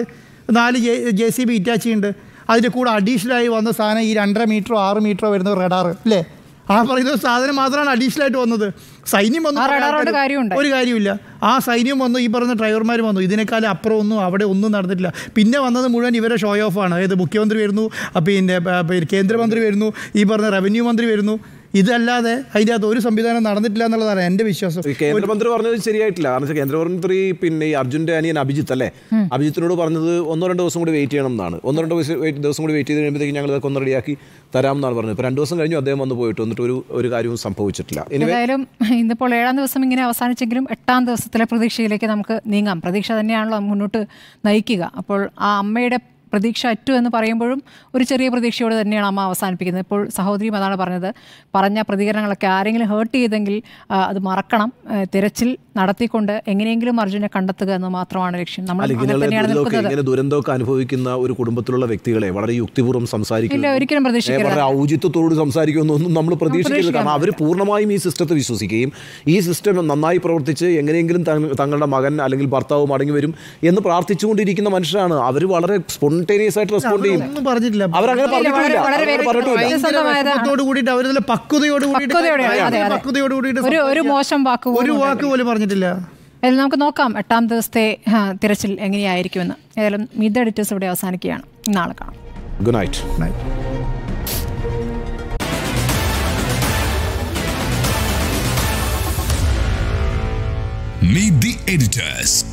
4 JCB ഹിറ്റാച്ചി ഉണ്ട്. അതിൻ്റെ കൂടെ അഡീഷണലായി വന്ന സാധനം ഈ 2.5 മീറ്ററോ 6 മീറ്ററോ വരുന്ന റഡാർ അല്ലേ, ആ പറയുന്ന സാധനം മാത്രമാണ് അഡീഷണലായിട്ട് വന്നത്. സൈന്യം വന്നു, ഒരു കാര്യമില്ല. ആ സൈന്യം വന്നു, ഈ പറയുന്ന ഡ്രൈവർമാർ വന്നു. ഇതിനേക്കാളും അപ്പുറം ഒന്നും അവിടെ ഒന്നും നടന്നിട്ടില്ല. പിന്നെ വന്നത് മുഴുവൻ ഇവരെ ഷോ ഓഫ് ആണ്. അതായത് മുഖ്യമന്ത്രി വരുന്നു, പിന്നെ കേന്ദ്രമന്ത്രി വരുന്നു, ഈ പറഞ്ഞ റവന്യൂ മന്ത്രി വരുന്നു. ഇതല്ലാതെ അതിൻ്റെ അകത്ത് ഒരു സംവിധാനം നടന്നിട്ടില്ല എന്നുള്ളതാണ് എൻ്റെ വിശ്വാസം. കേന്ദ്രമന്ത്രി പറഞ്ഞത് ശരിയായിട്ടില്ല. കാരണം വെച്ചാൽ കേന്ദ്രമന്ത്രി പിന്നെ ഈ അർജുൻ്റെ അനിയൻ അഭിജിത്ത് അല്ലേ, അഭിജിത്തിനോട് പറഞ്ഞത് 1-2 ദിവസം കൂടി വെയിറ്റ് ചെയ്യണം എന്നാണ്. 1-2 ദിവസം കൂടി വെയിറ്റ് ചെയ്ത് കഴിയുമ്പോഴത്തേക്ക് ഞങ്ങൾ ഇതൊക്കെ ഒന്ന് റെഡിയാക്കി തരാമെന്നാണ് പറഞ്ഞത്. ഇപ്പോൾ 2 ദിവസം കഴിഞ്ഞു അദ്ദേഹം വന്ന് പോയിട്ട് വന്നിട്ട് ഒരു കാര്യവും സംഭവിച്ചിട്ടില്ല. എന്തായാലും ഇന്നിപ്പോൾ 7-ാം ദിവസം ഇങ്ങനെ അവസാനിച്ചെങ്കിലും 8-ാം ദിവസത്തിലെ പ്രതീക്ഷയിലേക്ക് നമുക്ക് നീങ്ങാം. പ്രതീക്ഷ തന്നെയാണല്ലോ മുന്നോട്ട് നയിക്കുക. അപ്പോൾ ആ അമ്മയുടെ പ്രതീക്ഷ അറ്റു എന്ന് പറയുമ്പോഴും ഒരു ചെറിയ പ്രതീക്ഷയോട് തന്നെയാണ് അമ്മ അവസാനിപ്പിക്കുന്നത്. ഇപ്പോൾ സഹോദരിയും അതാണ് പറഞ്ഞ പ്രതികരണങ്ങളൊക്കെ ആരെങ്കിലും ഹേർട്ട് ചെയ്തെങ്കിൽ അത് മറക്കണം. തിരച്ചിൽ നടത്തിക്കൊണ്ട് എങ്ങനെയെങ്കിലും അർജുനെ കണ്ടെത്തുക എന്ന് മാത്രമാണ് ലക്ഷ്യം. നമ്മൾ ദുരന്തമൊക്കെ അനുഭവിക്കുന്ന ഒരു കുടുംബത്തിലുള്ള വ്യക്തികളെ വളരെ യുക്തിപൂർവ്വം സംസാരിക്കില്ല, ഒരിക്കലും പ്രതീക്ഷിക്കരുത്, ഔചിത്യത്തോട് സംസാരിക്കുമെന്നൊന്നും നമ്മൾ പ്രതീക്ഷിക്കില്ല. കാരണം അവർ പൂർണ്ണമായും ഈ സിസ്റ്റത്തെ വിശ്വസിക്കുകയും ഈ സിസ്റ്റം നന്നായി പ്രവർത്തിച്ച് എങ്ങനെയെങ്കിലും തങ്ങളുടെ മകൻ അല്ലെങ്കിൽ ഭർത്താവ് മടങ്ങി വരും എന്ന് പ്രാർത്ഥിച്ചുകൊണ്ടിരിക്കുന്ന മനുഷ്യരാണ്. അവർ വളരെ സ്പോണ്ടേനിയസ് ആയിട്ട് റെസ്പോണ്ട് ചെയ്യും. അവരങ്ങനെ ഒരു മോശം ഒരു വാക്ക് പോലും പറഞ്ഞിട്ടില്ല. നമുക്ക് നോക്കാം 8-ാം ദിവസത്തെ തിരച്ചിൽ എങ്ങനെയായിരിക്കുമെന്ന്. ഏതായാലും മിഡ് എഡിറ്റേഴ്സ് ഇവിടെ അവസാനിക്കുകയാണ്. നാളെ കാണാം. Good night. Meet the editors.